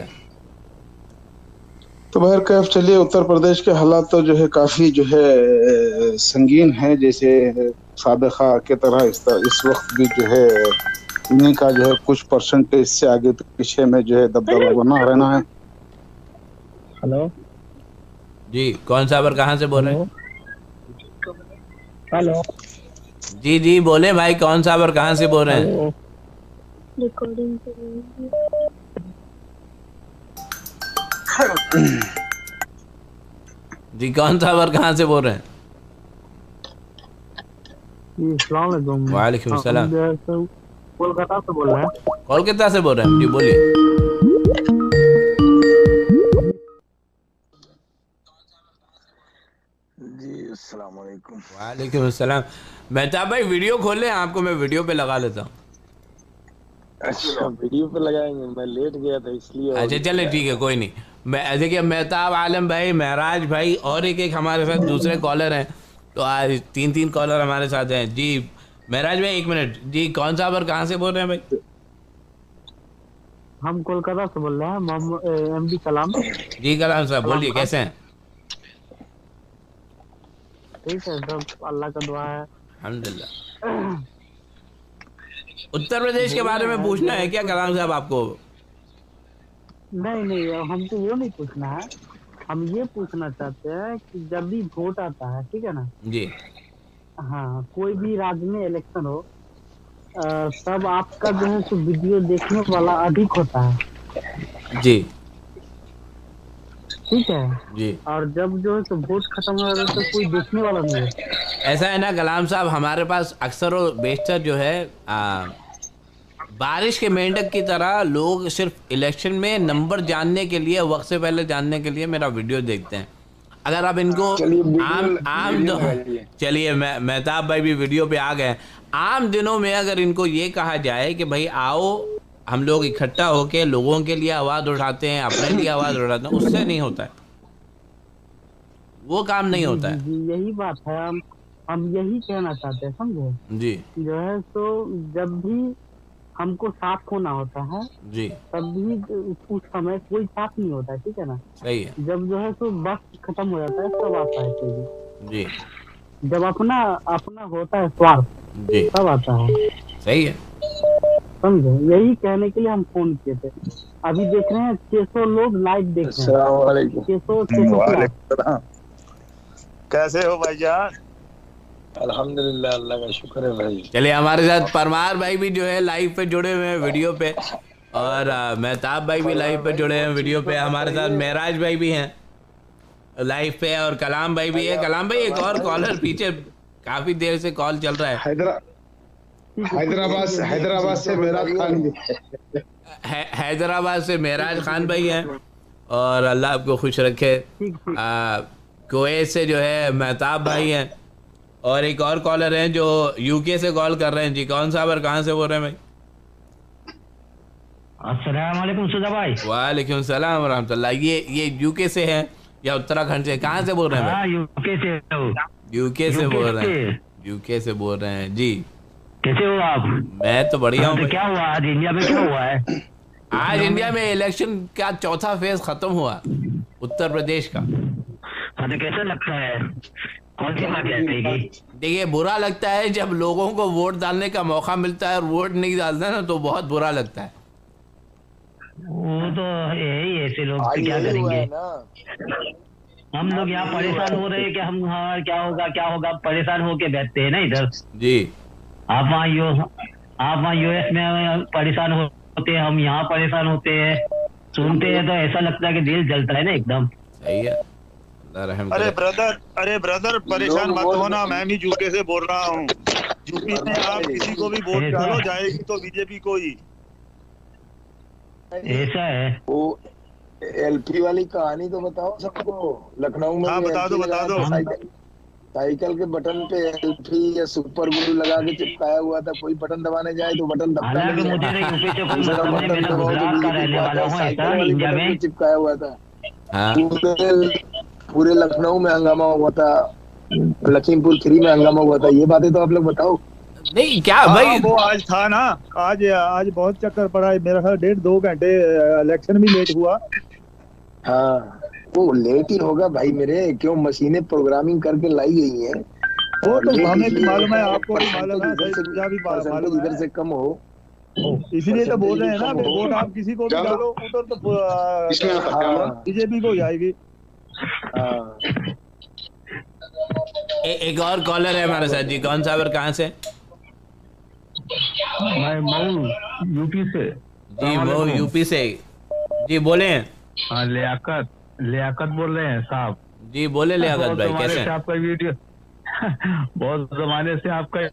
तो बहर कैफ चलिए, उत्तर प्रदेश के हालात तो जो है काफ़ी जो है संगीन है। जैसे साबिक़ा के तरह इस, इस वक्त भी जो है इन्हीं का जो है कुछ परसेंटेज से आगे पीछे में जो है दबदबा बना रहना है। हेलो जी कौन सा, पर कहाँ से बोल रहे हैं? हेलो जी जी बोले भाई, कौन सा, पर कहाँ से बोल रहे हैं? रिकॉर्डिंग जी कौन सा, पर कहाँ से बोल रहे हैं? वालेकुम सलाम। कोलकाता से बोल रहे हैं। कोलकाता से बोल रहे हैं जी, बोलिए। जी अस्सलाम वालेकुम। वालेकुम अस्सलाम। मेहताब भाई वीडियो खोल लें, आपको मैं वीडियो पे लगा लेता हूँ। अच्छा वीडियो पे लगाएंगे, मैं लेट गया था इसलिए। अच्छा चले ठीक है, कोई नहीं। मैं देखिए मेहताब, आलम भाई, महराज भाई और एक एक हमारे साथ दूसरे कॉलर हैं, तो आज तीन तीन कॉलर हमारे साथ हैं। जी महराज भाई एक मिनट। जी कौन सा, पर कहाँ से बोल रहे हैं भाई? हम कोलकाता से बोल रहे हैं, मोहम्मद एमडी कलाम। जी कलाम साहब बोलिए, कैसे हैं? ठीक है सब, अल्लाह का दुआ है। अल्हम्दुलिल्लाह। उत्तर प्रदेश के बारे में पूछना है क्या कलाम साहब आपको? नहीं नहीं, हमको वो नहीं पूछना है। हम ये पूछना चाहते हैं कि जब भी वोट आता है, ठीक है ना जी, हाँ, कोई भी राज्य में इलेक्शन हो, तब आपका जो है सो वीडियो देखने वाला अधिक होता है। जी ठीक है जी। और जब जो है तो वोट खत्म हो जाता है तो कोई देखने वाला नहीं है। ऐसा है ना कलाम साहब, हमारे पास अक्सर और बेशतर जो है आ, बारिश के मेंढक की तरह लोग सिर्फ इलेक्शन में नंबर जानने के लिए, वक्त से पहले जानने के लिए मेरा वीडियो देखते हैं। अगर आप इनको आम आम चलिए मेहताब भाई भी वीडियो पे आ गए। आम दिनों में अगर इनको ये कहा जाए कि भाई आओ हम लोग इकट्ठा होके लोगों के लिए आवाज़ उठाते हैं, अपने लिए आवाज़ उठाते हैं, उससे नहीं होता है, वो काम नहीं होता है। जी, जी, यही बात है। हम हम यही कहना चाहते हैं, समझे जी। जो है तो जब भी हमको साथ होना होता है जी तब भी उस समय कोई साथ नहीं होता है, ठीक है ना। सही है। जब जो है तो वक्त खत्म हो जाता है तब आता है कोई। जी जब अपना अपना होता है स्वार्थ, जी तब आता है। सही है। समझे, यही कहने के लिए हम फोन किए थे। अभी देख रहे हैं छह सौ लोग लाइव देख रहे हैं। छह सौ छह सौ कैसे हो भाईजान? अल्हम्दुलिल्लाह, अल्लाह का शुक्र है भाई। चलिए, हमारे साथ परमार भाई भी जो है लाइव पे जुड़े हुए हैं वीडियो पे, और मेहताब भाई भी लाइव पे जुड़े हैं वीडियो पे। हमारे साथ महराज भाई भी हैं लाइव पे, और कलाम भाई भी है। कलाम भाई, एक और कॉलर पीछे काफी देर से कॉल चल रहा है। हैदरा हैदराबाद से हैदराबाद से महराज खान भी है, हैदराबाद से महराज खान भाई हैं, और अल्लाह आपको खुश रखे। कुवैत से जो है मेहताब भाई हैं, और एक और कॉलर हैं जो यूके से कॉल कर रहे हैं। जी, कौन सा और कहाँ से बोल रहे हैं भाई? अस्सलाम वालेकुम सुधा भाई। वालेकुम सलाम रहमतुल्लाह। ये ये यूके से हैं या उत्तराखंड से? कहाँ से बोल रहे हैं भाई? यूके से। यूके से बोल रहे हैं, यूके से बोल रहे हैं जी। कैसे हो आप? मैं तो बढ़िया हूँ। क्या हुआ आज इंडिया में, क्या हुआ है? आज इंडिया में इलेक्शन का चौथा फेज खत्म हुआ, उत्तर प्रदेश का। हाँ, तो कैसा लगता है? कौन सी बात है? देखिए, बुरा लगता है जब लोगों को वोट डालने का मौका मिलता है और वोट नहीं डालता ना, तो बहुत बुरा लगता है। वो तो यही, ऐसे लोग क्या करेंगे? हम लोग यहाँ परेशान हो रहे हैं कि हम हाँ क्या होगा क्या होगा, परेशान होके बैठते हैं ना इधर जी। आप वहाँ यू आप वहाँ यूएस में परेशान होते हैं, हम यहाँ परेशान होते हैं। सुनते हैं तो ऐसा लगता है कि दिल जलता है ना एकदम। सही है। अरे ब्रदर अरे ब्रदर परेशान मत होना, मैं भी यूके से बोल रहा हूँ। यूपी में आप किसी को भी वोट डालो, जाएगी तो बीजेपी को ही। ऐसा है। वो एलपी वाली कहानी तो बताओ सबको। लखनऊ में हाँ, बता दो बता दो। साइकिल के बटन पे एलपी या सुपर ग्लू लगा के चिपकाया हुआ था, कोई बटन दबाने जाए तो बटन दबता नहीं है, चिपकाया हुआ था। पूरे लखनऊ में हंगामा हुआ था, लखीमपुर खीरी में हंगामा हुआ था। ये बातें तो आप लोग बताओ। नहीं क्या भाई, वो आज था ना, आज आज बहुत चक्कर पड़ा है मेरा ख्याल। डेढ़ दो घंटे इलेक्शन भी लेट हुआ। हाँ, वो लेट ही होगा भाई मेरे, क्यों मशीनें प्रोग्रामिंग करके लाई गई हैं। वो तो हमें भी मालूम है, आपको भी मालूम है, मुझे भी मालूम है। इधर से कम हो, इसीलिए तो बोल रहे हैं ना, वोट आप किसी को भी डालो उधर तो बीजेपी को ही आएगी। ए, एक और कॉलर है हमारे साथ जी। कौन सा और कहाँ से? मैं मऊ यूपी से। जी, मऊ यूपी से। जी बोले। हाँ, लियाकत लियाकत बोल रहे हैं साहब। जी बोले लियाकत भाई, कैसे हैं? आपका वीडियो बहुत जमाने से आपका,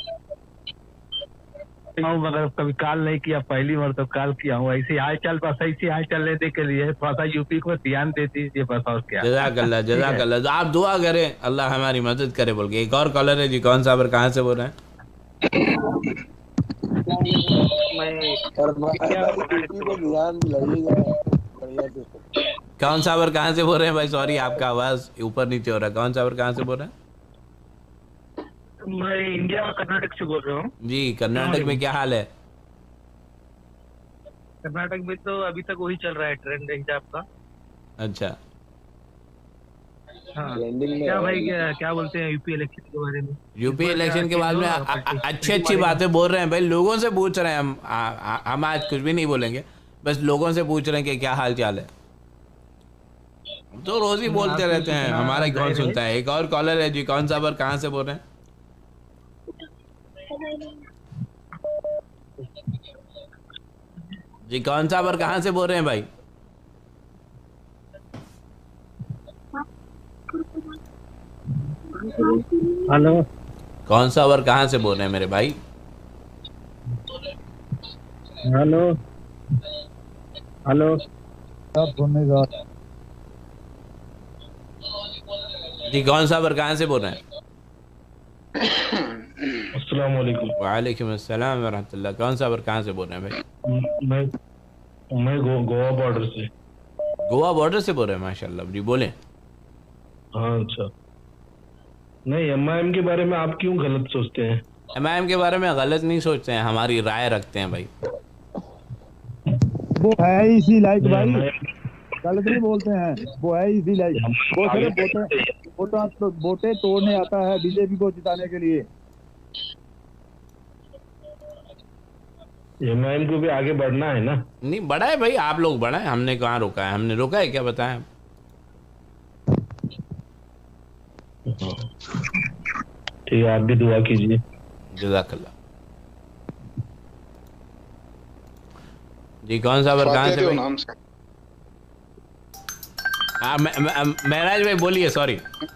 मगर कभी कॉल नहीं किया, पहली बार तो कॉल किया हूँ। ऐसे हाल चाल बस ऐसे हाल चाल लेने के लिए थोड़ा सा यूपी को ध्यान दे दीजिए बस, और क्या। जज़ाकल्लाह जज़ाकल्लाह। आप दुआ करें अल्लाह हमारी मदद करे बोल के। एक और कॉलर है जी। कौन सा और कहाँ से बोल रहे हैं? कौन सा और कहाँ से बोल रहे हैं भाई? सॉरी, आपका आवाज ऊपर नीचे हो रहा है। कौन सा और कहाँ से बोल रहे हैं? मैं इंडिया और कर्नाटक से बोल रहा हूँ। जी, कर्नाटक में क्या हाल है? कर्नाटक में तो अभी तक वही चल रहा है, ट्रेंड हिसाब का। अच्छा, हाँ। क्या भाई, क्या, क्या बोलते हैं यूपी इलेक्शन के बारे में? यूपी इलेक्शन के बारे में अच्छी अच्छी बातें बोल रहे हैं भाई। लोगों से पूछ रहे हैं हम आ, आ, हम आज कुछ भी नहीं बोलेंगे, बस लोगों से पूछ रहे हैं कि क्या हाल चाल है। तो रोज ही बोलते रहते हैं, हमारा कौन सुनता है। एक और कॉलर है जी। कौन सा और कहाँ से बोल रहे हैं? जी, कौन सा और कहाँ से बोल रहे हैं भाई? हेलो, कौन सा और कहाँ से बोल रहे हैं मेरे भाई? हेलो हेलो जी, कौन सा और कहाँ से बोल रहे हैं? अस्सलाम वालेकुम। वालेकुम अस्सलाम वरहमतुल्लाह। कौन सा और कहाँ से बोल रहे हैं भाई? मैं मैं गो, गोवा बॉर्डर से। गोवा बॉर्डर से बोल रहे हैं, माशाल्लाह। जी बोले। हाँ, अच्छा। नहीं, एमआईएम के बारे में आप क्यों गलत सोचते हैं? एमआईएम के बारे में गलत नहीं सोचते हैं, हमारी राय रखते हैं भाई। वो है इसी लाइक भाई, गलत नहीं बोलते हैं। वो है इसी लाइक, वो सिर्फ वोटे वोटे तोड़ने आता है बीजेपी को जिताने के लिए। एमआईएम को भी आगे बढ़ना है ना? नहीं बढ़ा है भाई, आप लोग बढ़ाए, हमने कहाँ रोका है? हमने रोका है क्या, बताएं? ठीक है, आप भी दुआ कीजिए। जज़ाकल्लाह। जी कौन सा कहाँ से भाई? हाँ महराज भाई बोलिए। सॉरी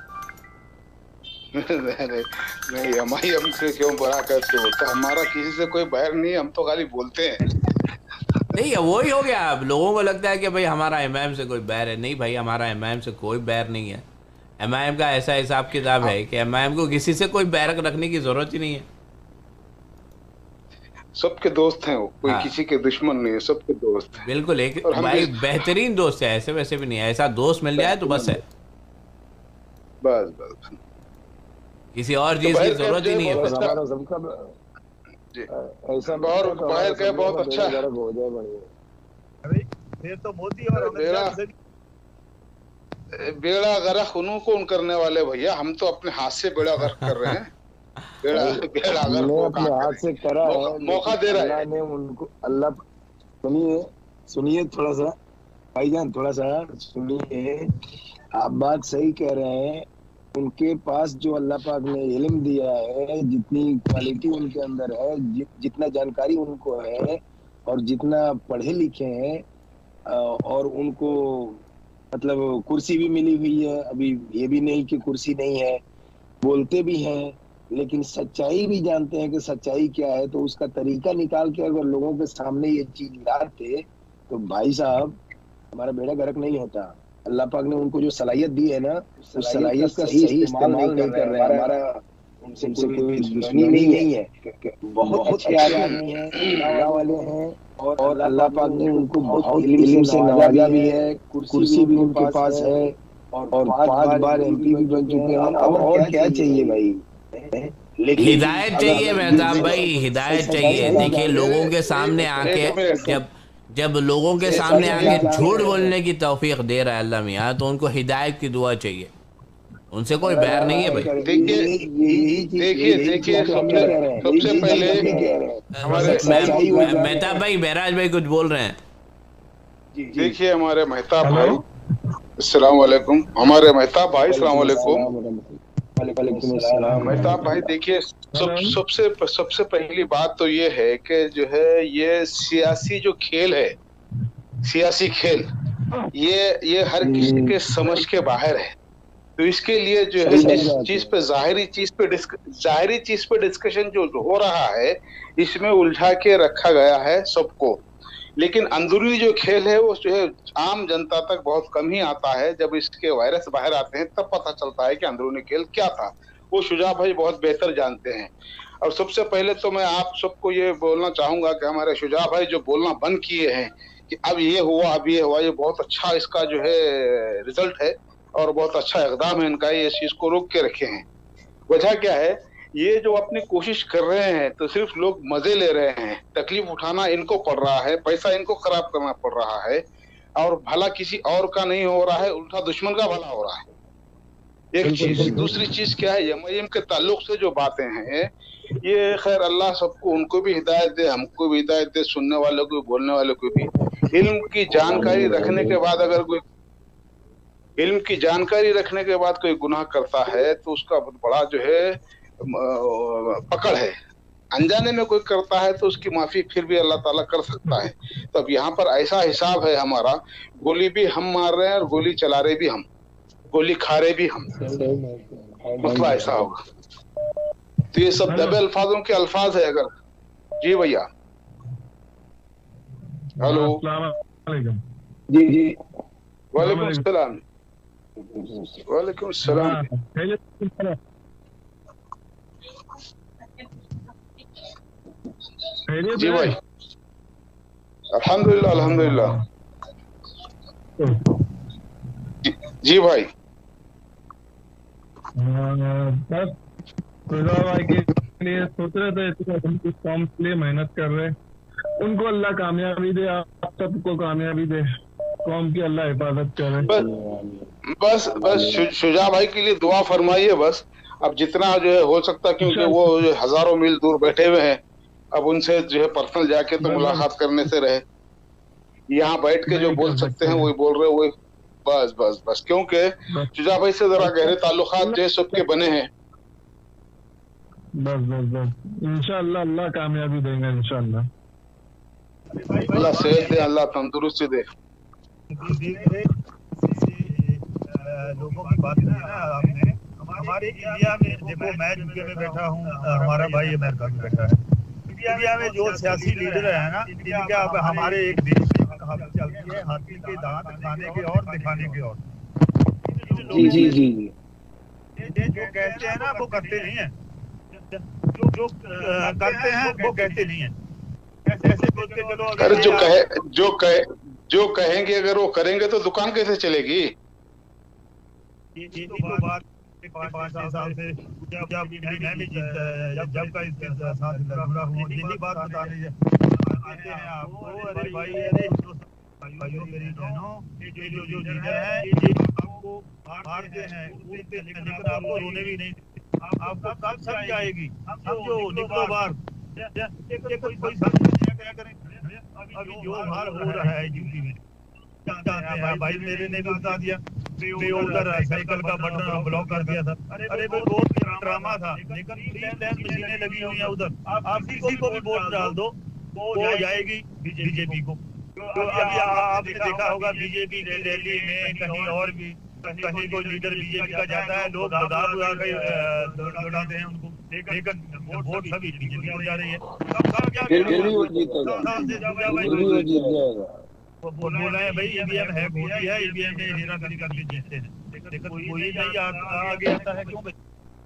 नहीं हमारी हमसे क्यों बुरा करते हो? तो हमारा किसी से कोई बैर नहीं, हम तो खाली बोलते हैं। नहीं है वही हो गया। अब लोगों को लगता है कि भाई हमारा एमआईएम से कोई बैर है। नहीं भाई, हमारा एमआईएम से कोई बैर नहीं है। एमआईएम का ऐसा हिसाब किताब है कि एमआईएम को किसी से कोई बैर रखने की जरूरत ही नहीं है। सबके दोस्त हैं वो, कोई हाँ। किसी के दुश्मन नहीं है, सबके दोस्त हैं। बिल्कुल एक भाई बेहतरीन दोस्त है, ऐसे वैसे भी नहीं है। ऐसा दोस्त मिल जाए तो बस है, बस बस किसी और चीज की जरूरत ही नहीं है। हमारा सबका ऐसा और बाहर का बहुत अच्छा है। हो जाए बढ़िया। फिर तो मोदी और बेड़ा बेड़ा गर्क उन्हों को उन करने वाले भैया, हम तो अपने हाथ से बेड़ा गर्क कर रहे हैं। बेड़ा बेड़ा गर्क अपने हाथ से करा है, मौका दे रहा है ने उनको। अल्लाह सुनिए सुनिए थोड़ा सा भाईजान, थोड़ा सा सुनिए। आप बात सही कह रहे हैं। उनके पास जो अल्लाह पाक ने इल्म दिया है, जितनी क्वालिटी उनके अंदर है, जि, जितना जानकारी उनको है और जितना पढ़े लिखे हैं, और उनको मतलब कुर्सी भी मिली हुई है। अभी ये भी नहीं कि कुर्सी नहीं है, बोलते भी हैं, लेकिन सच्चाई भी जानते हैं कि सच्चाई क्या है। तो उसका तरीका निकाल के अगर लोगों के सामने ये चीज लाते तो भाई साहब हमारा बेड़ा गर्क नहीं होता। अल्लाह पाक ने उनको जो सलाहियत दी है ना, उस सलाहियत का सही इस्तेमाल नहीं कर रहे हैं। हमारा उनसे कोई दुश्मनी नहीं है, बहुत प्यारे आदमी हैं, अल्लाह वाले हैं, और अल्लाह पाक ने उनको बहुत इल्म से नवाजा भी है। कुर्सी भी उनके पास है और पांच बार एमपी भी बन चुके हैं। अब और क्या चाहिए भाई? हिदायत चाहिए मेहताब भाई, हिदायत चाहिए। देखिए लोगों के सामने आके जब जब लोगों के सामने आके झूठ बोलने की तौफीक दे रहा है अल्लाह मियाँ, तो उनको हिदायत की दुआ चाहिए। उनसे कोई बैर नहीं है भाई। देखिए देखिए देखिए सबसे सबसे पहले हमारे मेहताब भाई, महराज भाई कुछ बोल रहे हैं। देखिए हमारे मेहताब भाई, अस्सलाम वालेकुम। हमारे मेहताब भाई अस्सलाम वालेकुम। मेहताब भाई देखिए, सब सबसे सबसे पहली बात तो ये है कि जो है ये सियासी जो खेल है, सियासी खेल, ये ये हर किसी के समझ के बाहर है। तो इसके लिए जो है जिस चीज पे जाहिरी चीज पे जाहिरी चीज पे डिस्कशन जो हो रहा है, इसमें उलझा के रखा गया है सबको। लेकिन अंदरूनी जो खेल है वो जो है आम जनता तक बहुत कम ही आता है। जब इसके वायरस बाहर आते हैं तब पता चलता है कि अंदरूनी खेल क्या था। वो शुजा भाई बहुत बेहतर जानते हैं। और सबसे पहले तो मैं आप सबको ये बोलना चाहूंगा कि हमारे शुजा भाई जो बोलना बंद किए हैं कि अब ये हुआ अब ये हुआ, ये बहुत अच्छा इसका जो है रिजल्ट है और बहुत अच्छा इकदाम है इनका। ये चीज को रोक के रखे हैं। वजह क्या है? ये जो अपनी कोशिश कर रहे हैं तो सिर्फ लोग मजे ले रहे हैं। तकलीफ उठाना इनको पड़ रहा है, पैसा इनको खराब करना पड़ रहा है, और भला किसी और का नहीं हो रहा है, उल्टा दुश्मन का भला हो रहा है। एक चीज। दूसरी चीज क्या है, एमआईएम के ताल्लुक से जो बातें हैं, ये खैर अल्लाह सबको, उनको भी हिदायत दे, हमको भी हिदायत दे, सुनने वालों को, बोलने वालों को भी। इल्म की जानकारी रखने के बाद अगर कोई इल्म की जानकारी रखने के बाद कोई गुनाह करता है तो उसका बहुत बड़ा जो है पकड़ है। अनजाने में कोई करता है तो उसकी माफी फिर भी अल्लाह ताला कर सकता है। तो अब यहाँ पर ऐसा हिसाब है हमारा, गोली भी हम मार रहे हैं और गोली चला रहे भी हम, गोली खा रहे भी हम। मसला ऐसा होगा। तो ये सब दबे अल्फाजों के अल्फाज है। अगर जी भैया, हेलो, जी जी, वालेकुम सलाम। वालेकुम सलाम। जी भाई, अल्हम्दुलिल्लाह अल्हम्दुलिल्लाह। जी भाई, बस भाई के लिए सोच रहे थे, हम कुछ कॉम के लिए मेहनत कर रहे हैं, उनको अल्लाह कामयाबी दे, आप सबको कामयाबी दे, कौम की अल्लाह हिफाजत करे। बस बस बस शुजा भाई के लिए दुआ फरमाइए बस। अब जितना जो है हो सकता, क्योंकि वो हजारों मील दूर बैठे हुए हैं, अब उनसे जो है पर्सनल जाके तो मुलाकात करने से रहे। यहाँ बैठ के जो बोल सकते हैं वही बोल रहे, वही बस बस बस। क्योंकि शुजा भाई से जरा गहरे ताल्लुकात जो है सबके बने हैं। बस बस बस इंशाअल्लाह अल्लाह कामयाबी देगा इंशाअल्लाह। अल्लाह सेहत दे, अल्लाह तंदुरुस्ती दे। लोगों की बात की ना आपने, हमारे इंडिया में देखो, मैं यूके में बैठा हूँ, हमारा भाई अमेरिका में बैठा है। इंडिया में जो सियासी लीडर है ना, इनका अब हमारे एक देश में कहावत चलती है, हाथी के दांत खाने के और दिखाने के और। जी जी जी ये जो कहते हैं ना वो करते नहीं है, जो जो करते हैं वो कहते नहीं है। ऐसे ऐसे सोच के चलो, अरे जो कहे जो कहे जो कहेंगे अगर वो करेंगे तो दुकान कैसे चलेगी? ये ये तो बात पाँच साल से जब जब मैं भी जब जब का इसके साथ जुड़ा हूँ, यही बात बताने आते हैं आपको। अरे भाई, अरे भाइयों मेरी बहनों, ये जो जो लीडर है ये आपको मारते हैं, कूदते, लेकिन आपको रोने भी नहीं, आपको कब सब जाएगी। अब जो निकलो बाहर, कोई कोई क्या करें। अभी जो हाल हो रहा है यूपी में, जानते हैं भाई, मेरे ने भी बता दिया, उधर साइकिल का बटन ब्लॉक कर दिया था। अरे वो रोड ड्रामा था, लेकिन तीन लैंड मशीनें लगी हुई हैं उधर। आप किसी को भी वोट डाल दो, वो जाएगी बीजेपी को। तो अभी आपने देखा होगा बीजेपी की रैली में कहीं और भी कहीं कोई लीडर बीजेपी का जाता है, लोग मजाक उड़ा के दौड़ाते हैं उनको, लेकिन वोट सभी बीजेपी को जा रही है। वो बोल रहे हैं भाई ईवीएम है, होती है, ईवीएम में हेरा फेरी करके जीतते हैं, लेकिन कोई नहीं आगे आता है। क्यों भाई?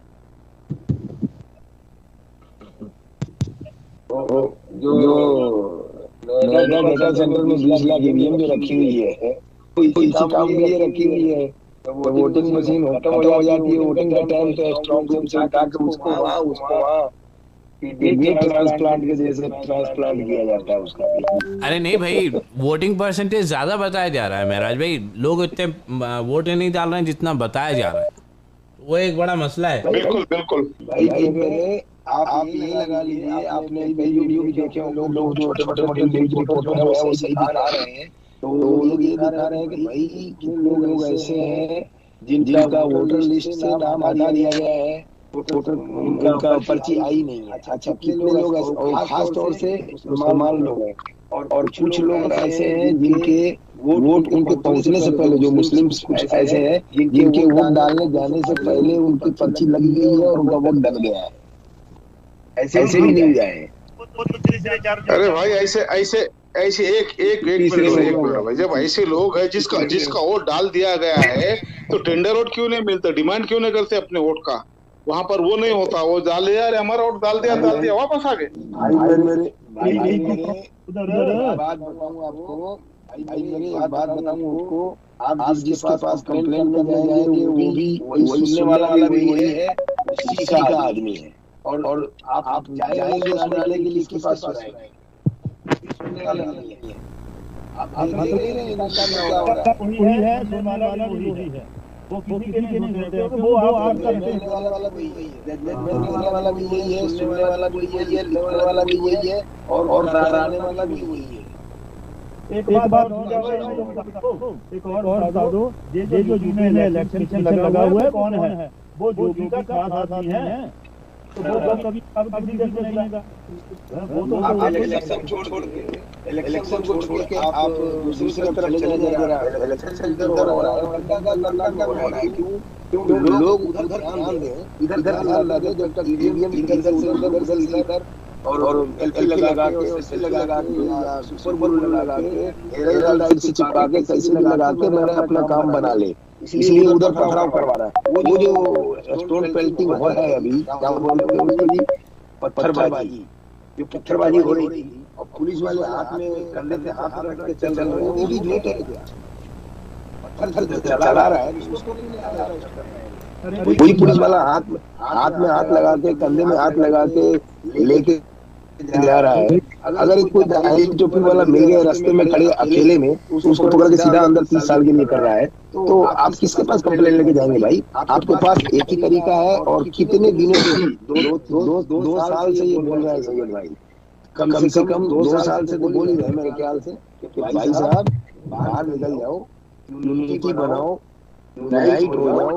जो नोएडा डेटा सेंटर में बीस लाख ईवीएम जो रखी हुई है, कोई इसी काम के लिए रखी हुई है। तो वोटिंग मशीन खत्म हो जाती है, वोटिंग का टाइम तो स्ट्रॉन्ग रूम से हटा के उसको वहाँ उसको वहाँ ट्रांसप्लांट के जैसे ट्रांसप्लांट किया जाता है उसका। अरे नहीं भाई, वोटिंग परसेंटेज ज्यादा बताया जा रहा है महराज भाई, लोग इतने वोट नहीं डाल रहे हैं जितना बताया जा रहा है, वो एक बड़ा मसला है। बिल्कुल बिल्कुल भाई, भाई आप ये लगा लीजिए, आपने कई वीडियो भी देखे होंगे, लोग लोग छोटे छोटे मोटे न्यूज रिपोर्टर है वो सही दिखा रहे हैं। तो लोग ये दिखा रहे हैं कि भाई कितने लोग ऐसे हैं जिनका वोटर लिस्ट से नाम हटा दिया गया है, वोटर उनका पर्ची आई नहीं है। अच्छा, कितने लोग ऐसे, और खास तौर से मुसलमान लोग हैं, और और कुछ लोग ऐसे हैं जिनके वोट उनके पहुंचने से पहले, जो मुस्लिम कुछ ऐसे हैं जिनके वोट डालने जाने से पहले उनकी पर्ची लगी गई है और उनका वोट डल गया है। ऐसे ऐसे भी नहीं जाए। अरे भाई, ऐसे ऐसे ऐसे एक एक एक मिनट एक मिनट भाई, जब ऐसे लोग हैं जिसका जिसका वोट डाल दिया गया है तो टेंडर वोट क्यों नहीं मिलता, डिमांड क्यों नहीं करते अपने वोट का? वहाँ पर वो नहीं होता, वो डाल दिया, अरे हमारा वोट डाल दिया डाल दिया वापस आ गए। बात बताऊं आपको, भाई मेरी एक बात बताऊं आपको, आप जिसके पास कंप्लेंट करने जाएंगे वो भी वही सुनने वाला भी वही है, उसी का आदमी है। और और आप आप जाएंगे सुनाने के लिए किसके पास सुनाएंगे? सुनने वाला नहीं है। आप आप देख रहे हैं हिंदुस्तान में क्या हो रहा है, वही है, सुनने वाला भी वही है। वो किसी के नहीं सुनते, वो आप करते हैं। वाला वाला भी वही है, जजमेंट करने वाला भी वही है, सुनने वाला भी वही है, लिखने वाला भी वही है, और और डराने वाला भी वही है। एक बात और एक और बता दो, ये जो यूपी में इलेक्शन लगा हुआ है कौन है? वो योगी का खास आदमी है, तो वो कभी कभी कैसे नहीं लगा? वो तो आप इलेक्शन छोड़ छोड़ के इलेक्शन को छोड़ के आप दूसरी तरफ चले जाइए। इलेक्शन सेंटर हो रहा है, गंदा का गंदा का हो रहा है। क्यों? क्यों लोग उधर उधर ध्यान दें, इधर इधर ध्यान लगे, जब तक ईवीएम इधर से उधर उधर इधर और और एलपी लगा के एसएल लगा के या सुपर बोल लगा के एरल लाइट से चिपका के कैसे लगा के मैंने अपना काम बना ले, इसलिए उधर पथराव करवा रहा है। वो जो स्टोन पेल्टिंग हो रहा है अभी, क्या बोलते हैं उसको जी, पत्थरबाजी, जो पत्थरबाजी हो रही थी और पुलिस वाले हाथ में कंधे पे हाथ रख के चल रहे हैं, वो भी झूठ है। पत्थर चला रहा है उसको नहीं आ रहा है, कोई पुलिस वाला हाथ में हाथ में हाथ लगा के, कंधे में हाथ लगा के लेके जा रहा है। अगर कोई एक टोपी वाला मिल गया रास्ते में खड़े अकेले में, उसको पकड़ के सीधा अंदर तीस साल के लिए कर रहा है, तो आप किसके पास कंप्लेंट लेके जाएंगे भाई? आपके पास एक ही तरीका है, और कितने दिनों से दो दो दो साल से ये बोल रहा है सैयद भाई, कम से कम दो साल से तो बोल ही रहे मेरे ख्याल से कि भाई साहब बाहर निकल जाओ, यूनिटी बनाओ, यूनाइट हो जाओ,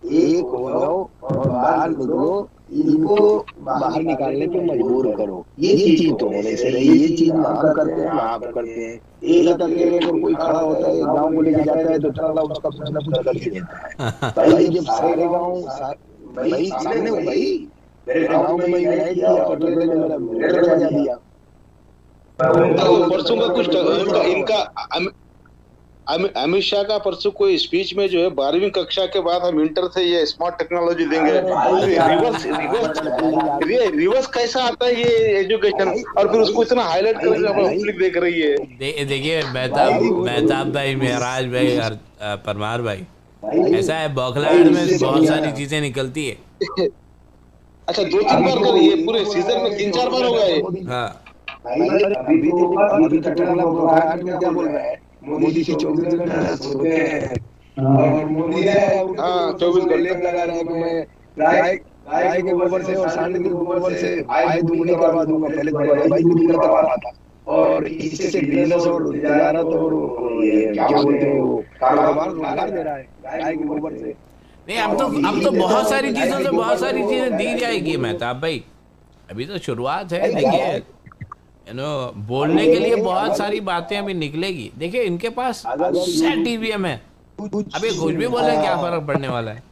एक हो जाओ और बाहर निकलो, इनको बाहर निकालने पे मजबूर करो। ये चीज तो होने से रही, ये चीज ना हम करते हैं ना आप करते हैं। एक अकेले अगर कोई खड़ा होता है गाँव को लेके जाता है तो चला उसका कुछ ना कुछ कर ही देता है भाई। जब सारे गाँव भाई सामने हो भाई, मेरे गाँव में मैं किया पटोले ने मेरा मीटर बजा दिया। परसों का कुछ इनका अमित शाह का परसों कोई स्पीच में जो है बारहवीं कक्षा के बाद हम इंटर से ये स्मार्ट टेक्नोलॉजी देंगे। रिवर्स रिवर्स रिवर्स कैसा आता है ये एजुकेशन, और फिर उसको इतना हाईलाइट करके पब्लिक देख रही है। दे, देखिए मेहताब मेहताब भाई, मेहराज भाई, परमार भाई, ऐसा है बौखलाहट में बहुत सारी चीजें निकलती है। अच्छा, दो तीन बार कर ये पूरे सीजन में तीन चार बार हो गए। हाँ अभी भी अभी तक क्या बोल रहा है मोदी से चौबीस घंटे सोते हैं और मोदी हाँ चौबीस घंटे लगा रहे हैं कि मैं गाय गाय के गोबर से और सांड के गोबर से आय दुगनी करवा दूंगा। पहले तो भाई दुगनी करवा रहा था और इससे बिजनेस और तिजारत और क्या बोलते हैं वो कारोबार लगा दे रहा है गाय के गोबर से। नहीं, अब तो अब तो बहुत सारी चीजों से बहुत सारी चीजें दी जाएगी मेहताब भाई, अभी तो शुरुआत है। देखिए यू नो बोलने के लिए बहुत सारी बातें अभी निकलेगी। देखिए इनके पास सेट ईवीएम है, अभी कुछ भी बोले क्या फर्क पड़ने वाला है।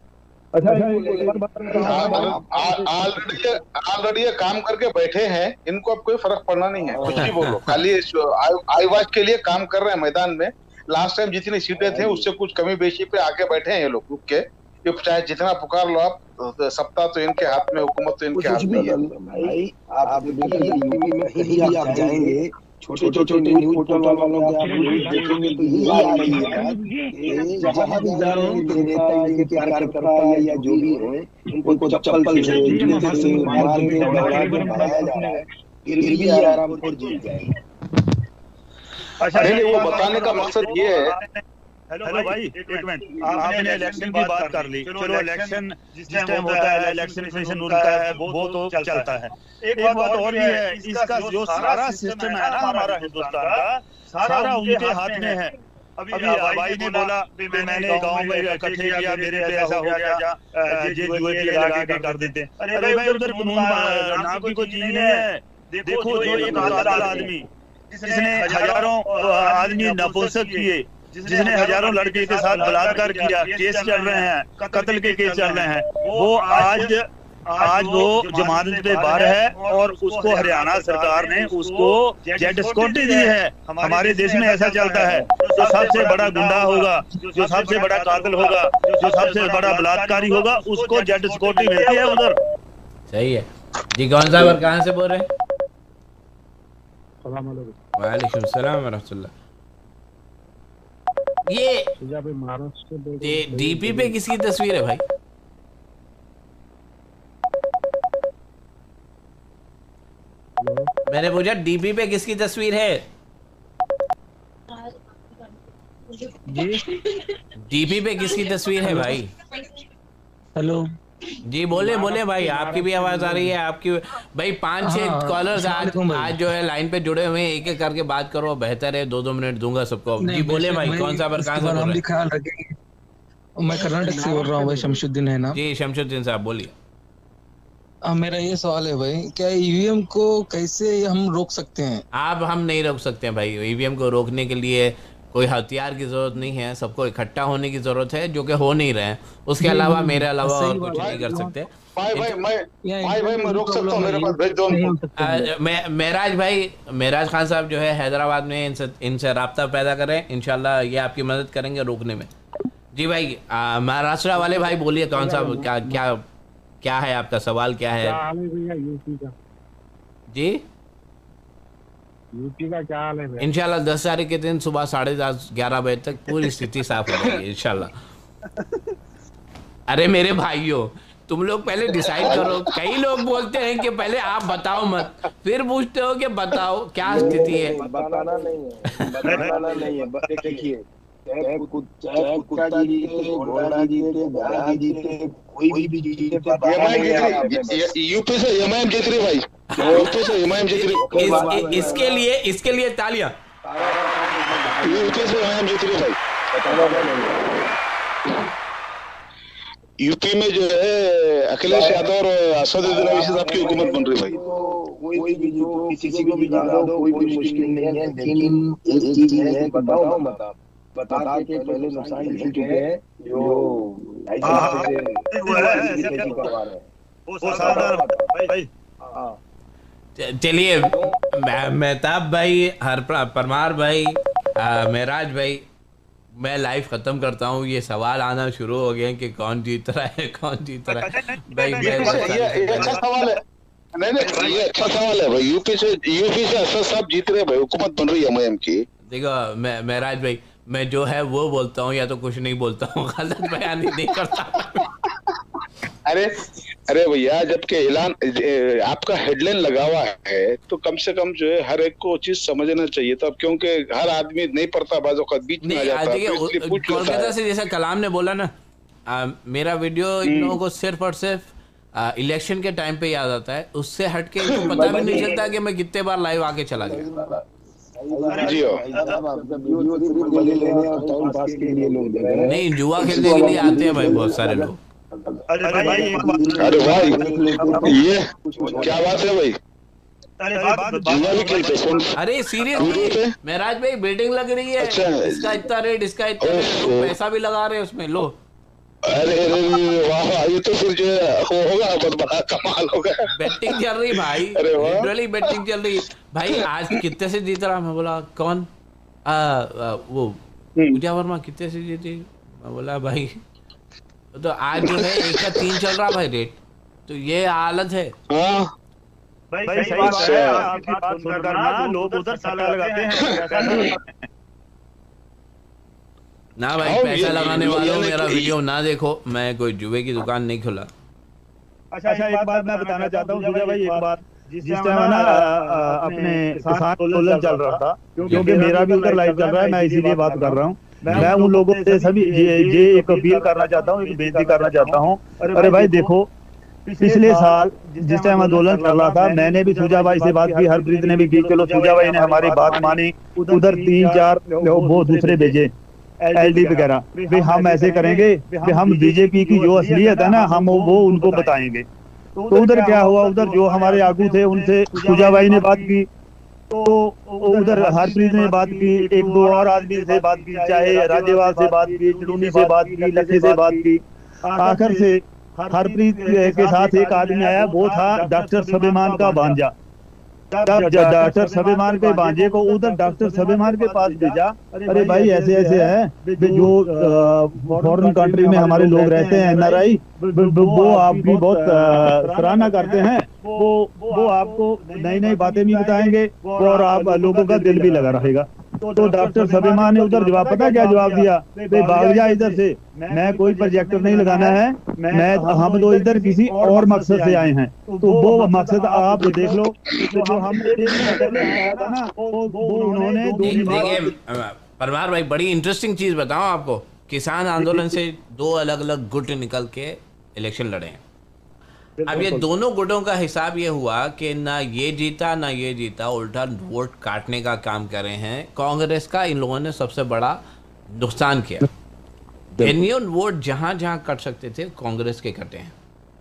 ऑलरेडी काम करके बैठे हैं, इनको अब कोई फर्क पड़ना नहीं है। कुछ भी बोलो, खाली आई वॉच के लिए काम कर रहे हैं मैदान में। लास्ट टाइम जितनी सीटें थे उससे कुछ कमी बेशी पे आके बैठे हैं ये लोग रुक के। चाहे जितना पुकार लो आप, तो सत्ता तो इनके हाथ में, हुकूमत तो इनके हाथ में है भाई। आप देखिए यूपी में कहीं भी आप जाएंगे, छोटे छोटे न्यूज पोर्टल वालों के आप न्यूज देखेंगे तो यही आ रही है जहाँ भी जा रहे हैं नेता इनके कार्यकर्ता या जो भी है उनको चप्पल से जूते से मार के दौड़ा के भगाया जा रहा है, फिर भी आराम से जीत जाएंगे। अच्छा, वो बताने का मकसद ये है। हेलो भाई, एक मिनट, आपने इलेक्शन की बात कर ली। चलो इलेक्शन जिस टाइम होता है, इलेक्शन कमीशन होता है, वो तो चलता है। एक बात और भी है, इसका जो सारा सिस्टम है ना हमारा हिंदुस्तान का, सारा उनके हाथ में है। अभी भाई ने बोला मैंने गांव में इकट्ठे किया, मेरे पे ऐसा हो गया, ये जुए पे लगा के कर देते। अरे भाई उधर नाम की कोई चीज नहीं है। देखो जो एक आदमी जिसने हजारों आदमी नपुंसक किए, जिसने हजारों लड़के के साथ बलात्कार किया, केस चल रहे हैं, कत्ल के केस चल रहे हैं, वो आज आज वो जमानत पे बाहर है और उसको हरियाणा सरकार ने उसको जेड सिक्योरिटी दी है। हमारे देश में ऐसा चलता है, जो सबसे बड़ा गुंडा होगा, जो सबसे बड़ा कातिल होगा, जो सबसे बड़ा बलात्कारी होगा, उसको जेड सिक्योरिटी मिलती है उधर। सही है जी। कौन सा और कहाँ से बोल रहे हैं? वालेकुम सलाम वरहमतुल्लाह। ये डीपी पे किसकी तस्वीर है भाई? मैंने पूछा डीपी पे किसकी तस्वीर है? डीपी पे किसकी तस्वीर है भाई? हेलो जी बोले बोले भाई, आपकी भी आवाज आ रही है आपकी भाई। पांच छह कॉलर्स आज आज जो है लाइन पे जुड़े हुए हैं, एक एक करके बात करो, बेहतर है। दो दो मिनट दूंगा सबको। जी बोले भाई, कौन सा कहाँ से बोल रहे हैं? मैं कर्नाटक से बोल रहा हूँ भाई, शमशुद्दीन है ना? जी शमशुद्दीन साहब बोलिए। मेरा ये सवाल है भाई, क्या ईवीएम को कैसे हम रोक सकते हैं? आप हम नहीं रोक सकते हैं भाई। ईवीएम को रोकने के लिए कोई हथियार की जरूरत नहीं है, सबको इकट्ठा होने की जरूरत है, जो कि हो नहीं रहे हैं। उसके अलावा मेरे अलावा और कुछ नहीं कर सकते। भाई भाई मैं भाई भाई मैं रोक सकता हूं, मेरे पास भेज दो उनको। मेराज भाई, मेराज खान साहब जो है हैदराबाद में, इनसे इनसे राब्ता पैदा करें, इंशाल्लाह ये आपकी मदद करेंगे रोकने में। जी भाई महाराष्ट्र वाले भाई बोलिए, कौन सा क्या क्या क्या है आपका सवाल, क्या है? जी यूपी का क्या हाल है? इंशाल्लाह दस तारीख के दिन सुबह साढ़े दस ग्यारह बजे तक पूरी स्थिति साफ हो जाएगी इंशाल्लाह। अरे मेरे भाइयों, तुम लोग पहले डिसाइड करो। कई लोग बोलते हैं कि पहले आप बताओ मत, फिर पूछते हो कि बताओ क्या स्थिति है। बताना नहीं है, बताना नहीं है। देखिए चाहे कुत्ता जीते, घोड़ा जीते, गधा जीते, कोई भी जीते, यूपी से एमआईएम जीत रही भाई, यूपी से एमआईएम जीत रही। इसके लिए इसके लिए तालियां। यूपी से एमआईएम जीत रही भाई। यूपी में जो है अखिलेश यादव और असदुद्दीन ओवैसी साहब की हुकूमत बन रही भाई। कोई भी जो किसी को भी जिता दो कोई भी मुश्किल नहीं है, लेकिन एक चीज है कि बताओ मत आप बता के पहले नुकसान झेल चुके हैं जो चलिए मेहताब भाई, हर परमार भाई, मेराज भाई, मैं लाइव खत्म करता हूँ। ये सवाल आना शुरू हो गए कि कौन जीत रहा है कौन जीत रहा है भाई। ये अच्छा सवाल है। नहीं नहीं ये अच्छा सवाल है भाई। यूपी से यूपी से असद साहब जीत रहे भाई, हुकूमत बन रही है एमआईएम की। देखो मैं मेराज भाई, मैं जो है वो बोलता हूँ या तो कुछ नहीं बोलता हूँ, गलत बयान नहीं करता। अरे अरे भैया, जबकि ऐलान आपका हेडलाइन लगा हुआ है तो कम से कम जो है हर एक को चीज समझना चाहिए था, क्योंकि हर आदमी नहीं पढ़ता, बाजों का बीच में आ जाता है। तो कोलकाता से जैसा कलाम ने बोला ना, आ, मेरा वीडियो इन लोगों को सिर्फ और सिर्फ इलेक्शन के टाइम पे याद आता है, उससे हट के इनको पता भी नहीं चलता कि मैं कितने बार लाइव आके चला गया। जी हो नहीं, जुआ खेलने के लिए आते हैं भाई बहुत सारे लोग। अरे भाई ये क्या बात है भाई, जुआ भी खेलते? अरे सीरियसली मेराज भाई, बेटिंग लग रही है। अच्छा, इसका इतना रेट, इसका इतना रेट, लोग पैसा भी लगा रहे हैं उसमें। लो अरे अरे वाह, ये तो फिर जो है होगा बहुत बड़ा कमाल होगा। बेटिंग चल रही भाई, लिटरली बेटिंग चल रही भाई। आज कितने से जीत रहा? मैं बोला कौन? आ, आ, वो पूजा वर्मा कितने से जीती? मैं बोला भाई तो आज जो है एक का तीन चल रहा भाई रेट। तो ये हालत है। भाई सही बात है, आपकी बात सुनकर ना लोग उधर सट्टा लगाते हैं ना भाई। पैसा लगाने वालों मेरा वीडियो ना देखो, मैं कोई जुए की दुकान नहीं खुला। अच्छा अच्छा, एक बात मैं बताना चाहता हूँ भाई, एक बात जिस टाइम ना अपने किसान आंदोलन चल रहा था, क्योंकि मेरा भी उधर लाइव चल रहा है, मैं इसीलिए बात कर रहा हूँ। मैं उन लोगों से सभी ये, ये एक अपील करना चाहता हूँ, एक बेनती करना चाहता हूँ। अरे भाई देखो, पिछले साल जिस टाइम आंदोलन चल रहा था, मैंने भी सूजा भाई से बात की, हरप्रीत ने भी की, चलो सूजा भाई ने हमारी बात मानी। उधर तीन चार वो दूसरे भेजे एलडी वगैरह, भाई हम ऐसे करेंगे कि हम बीजेपी की जो असलियत है ना, हम वो उनको बताएंगे। तो उधर क्या हुआ, उधर जो हमारे आगू थे उनसे सूजा भाई ने बात की, तो उधर हरप्रीत ने बात की, एक दो और आदमी से बात की, चाहे राज्यवाल से बात की, चुड़ूनी से बात की, लखे से बात की। आखिर से हरप्रीत के साथ एक आदमी आया, वो था डॉक्टर सबेमान का भांजा। डॉक्टर सबेमान के भांजे को उधर डॉक्टर सबेमान के पास भेजा। अरे भाई ऐसे ऐसे है जो फॉरेन कंट्री में हमारे लोग रहते हैं, एनआरआई, वो आपकी बहुत सराहना करते हैं, वो वो आपको नई नई बातें भी बताएंगे और आप लोगों का दिल भी लगा रहेगा। तो डॉक्टर सबेमान ने उधर जवाब, पता क्या जवाब दिया? भाग जा इधर से, मैं कोई प्रोजेक्टर नहीं लगाना है, मैं हम तो इधर किसी और मकसद से आए हैं। तो वो मकसद आप देख लो, जो हमने ना वो उन्होंने परमार भाई, बड़ी इंटरेस्टिंग चीज बताऊं आपको। किसान आंदोलन से दो अलग अलग गुट निकल के इलेक्शन लड़े हैं। अब ये दोनों गुटों का हिसाब ये हुआ कि ना ये जीता ना ये जीता, उल्टा वोट काटने का काम कर रहे हैं। कांग्रेस का इन लोगों ने सबसे बड़ा नुकसान किया। जेन्युइन वोट जहां जहां कट सकते थे, कांग्रेस के कटे हैं।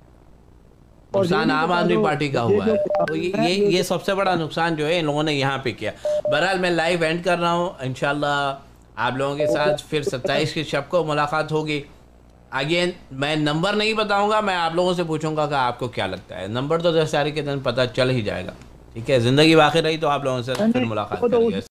नुकसान आम आदमी पार्टी का हुआ है। तो ये ये ये सबसे बड़ा नुकसान जो है इन लोगों ने यहाँ पे किया। बहरहाल मैं लाइव एंड कर रहा हूँ। इंशाल्लाह आप लोगों के साथ फिर सत्ताईस की शब को मुलाकात होगी। अगेन मैं नंबर नहीं बताऊंगा, मैं आप लोगों से पूछूंगा कि आपको क्या लगता है। नंबर तो दस तारीख के दिन पता चल ही जाएगा। ठीक है, जिंदगी बाकी रही तो आप लोगों से फिर मुलाकात करेंगे।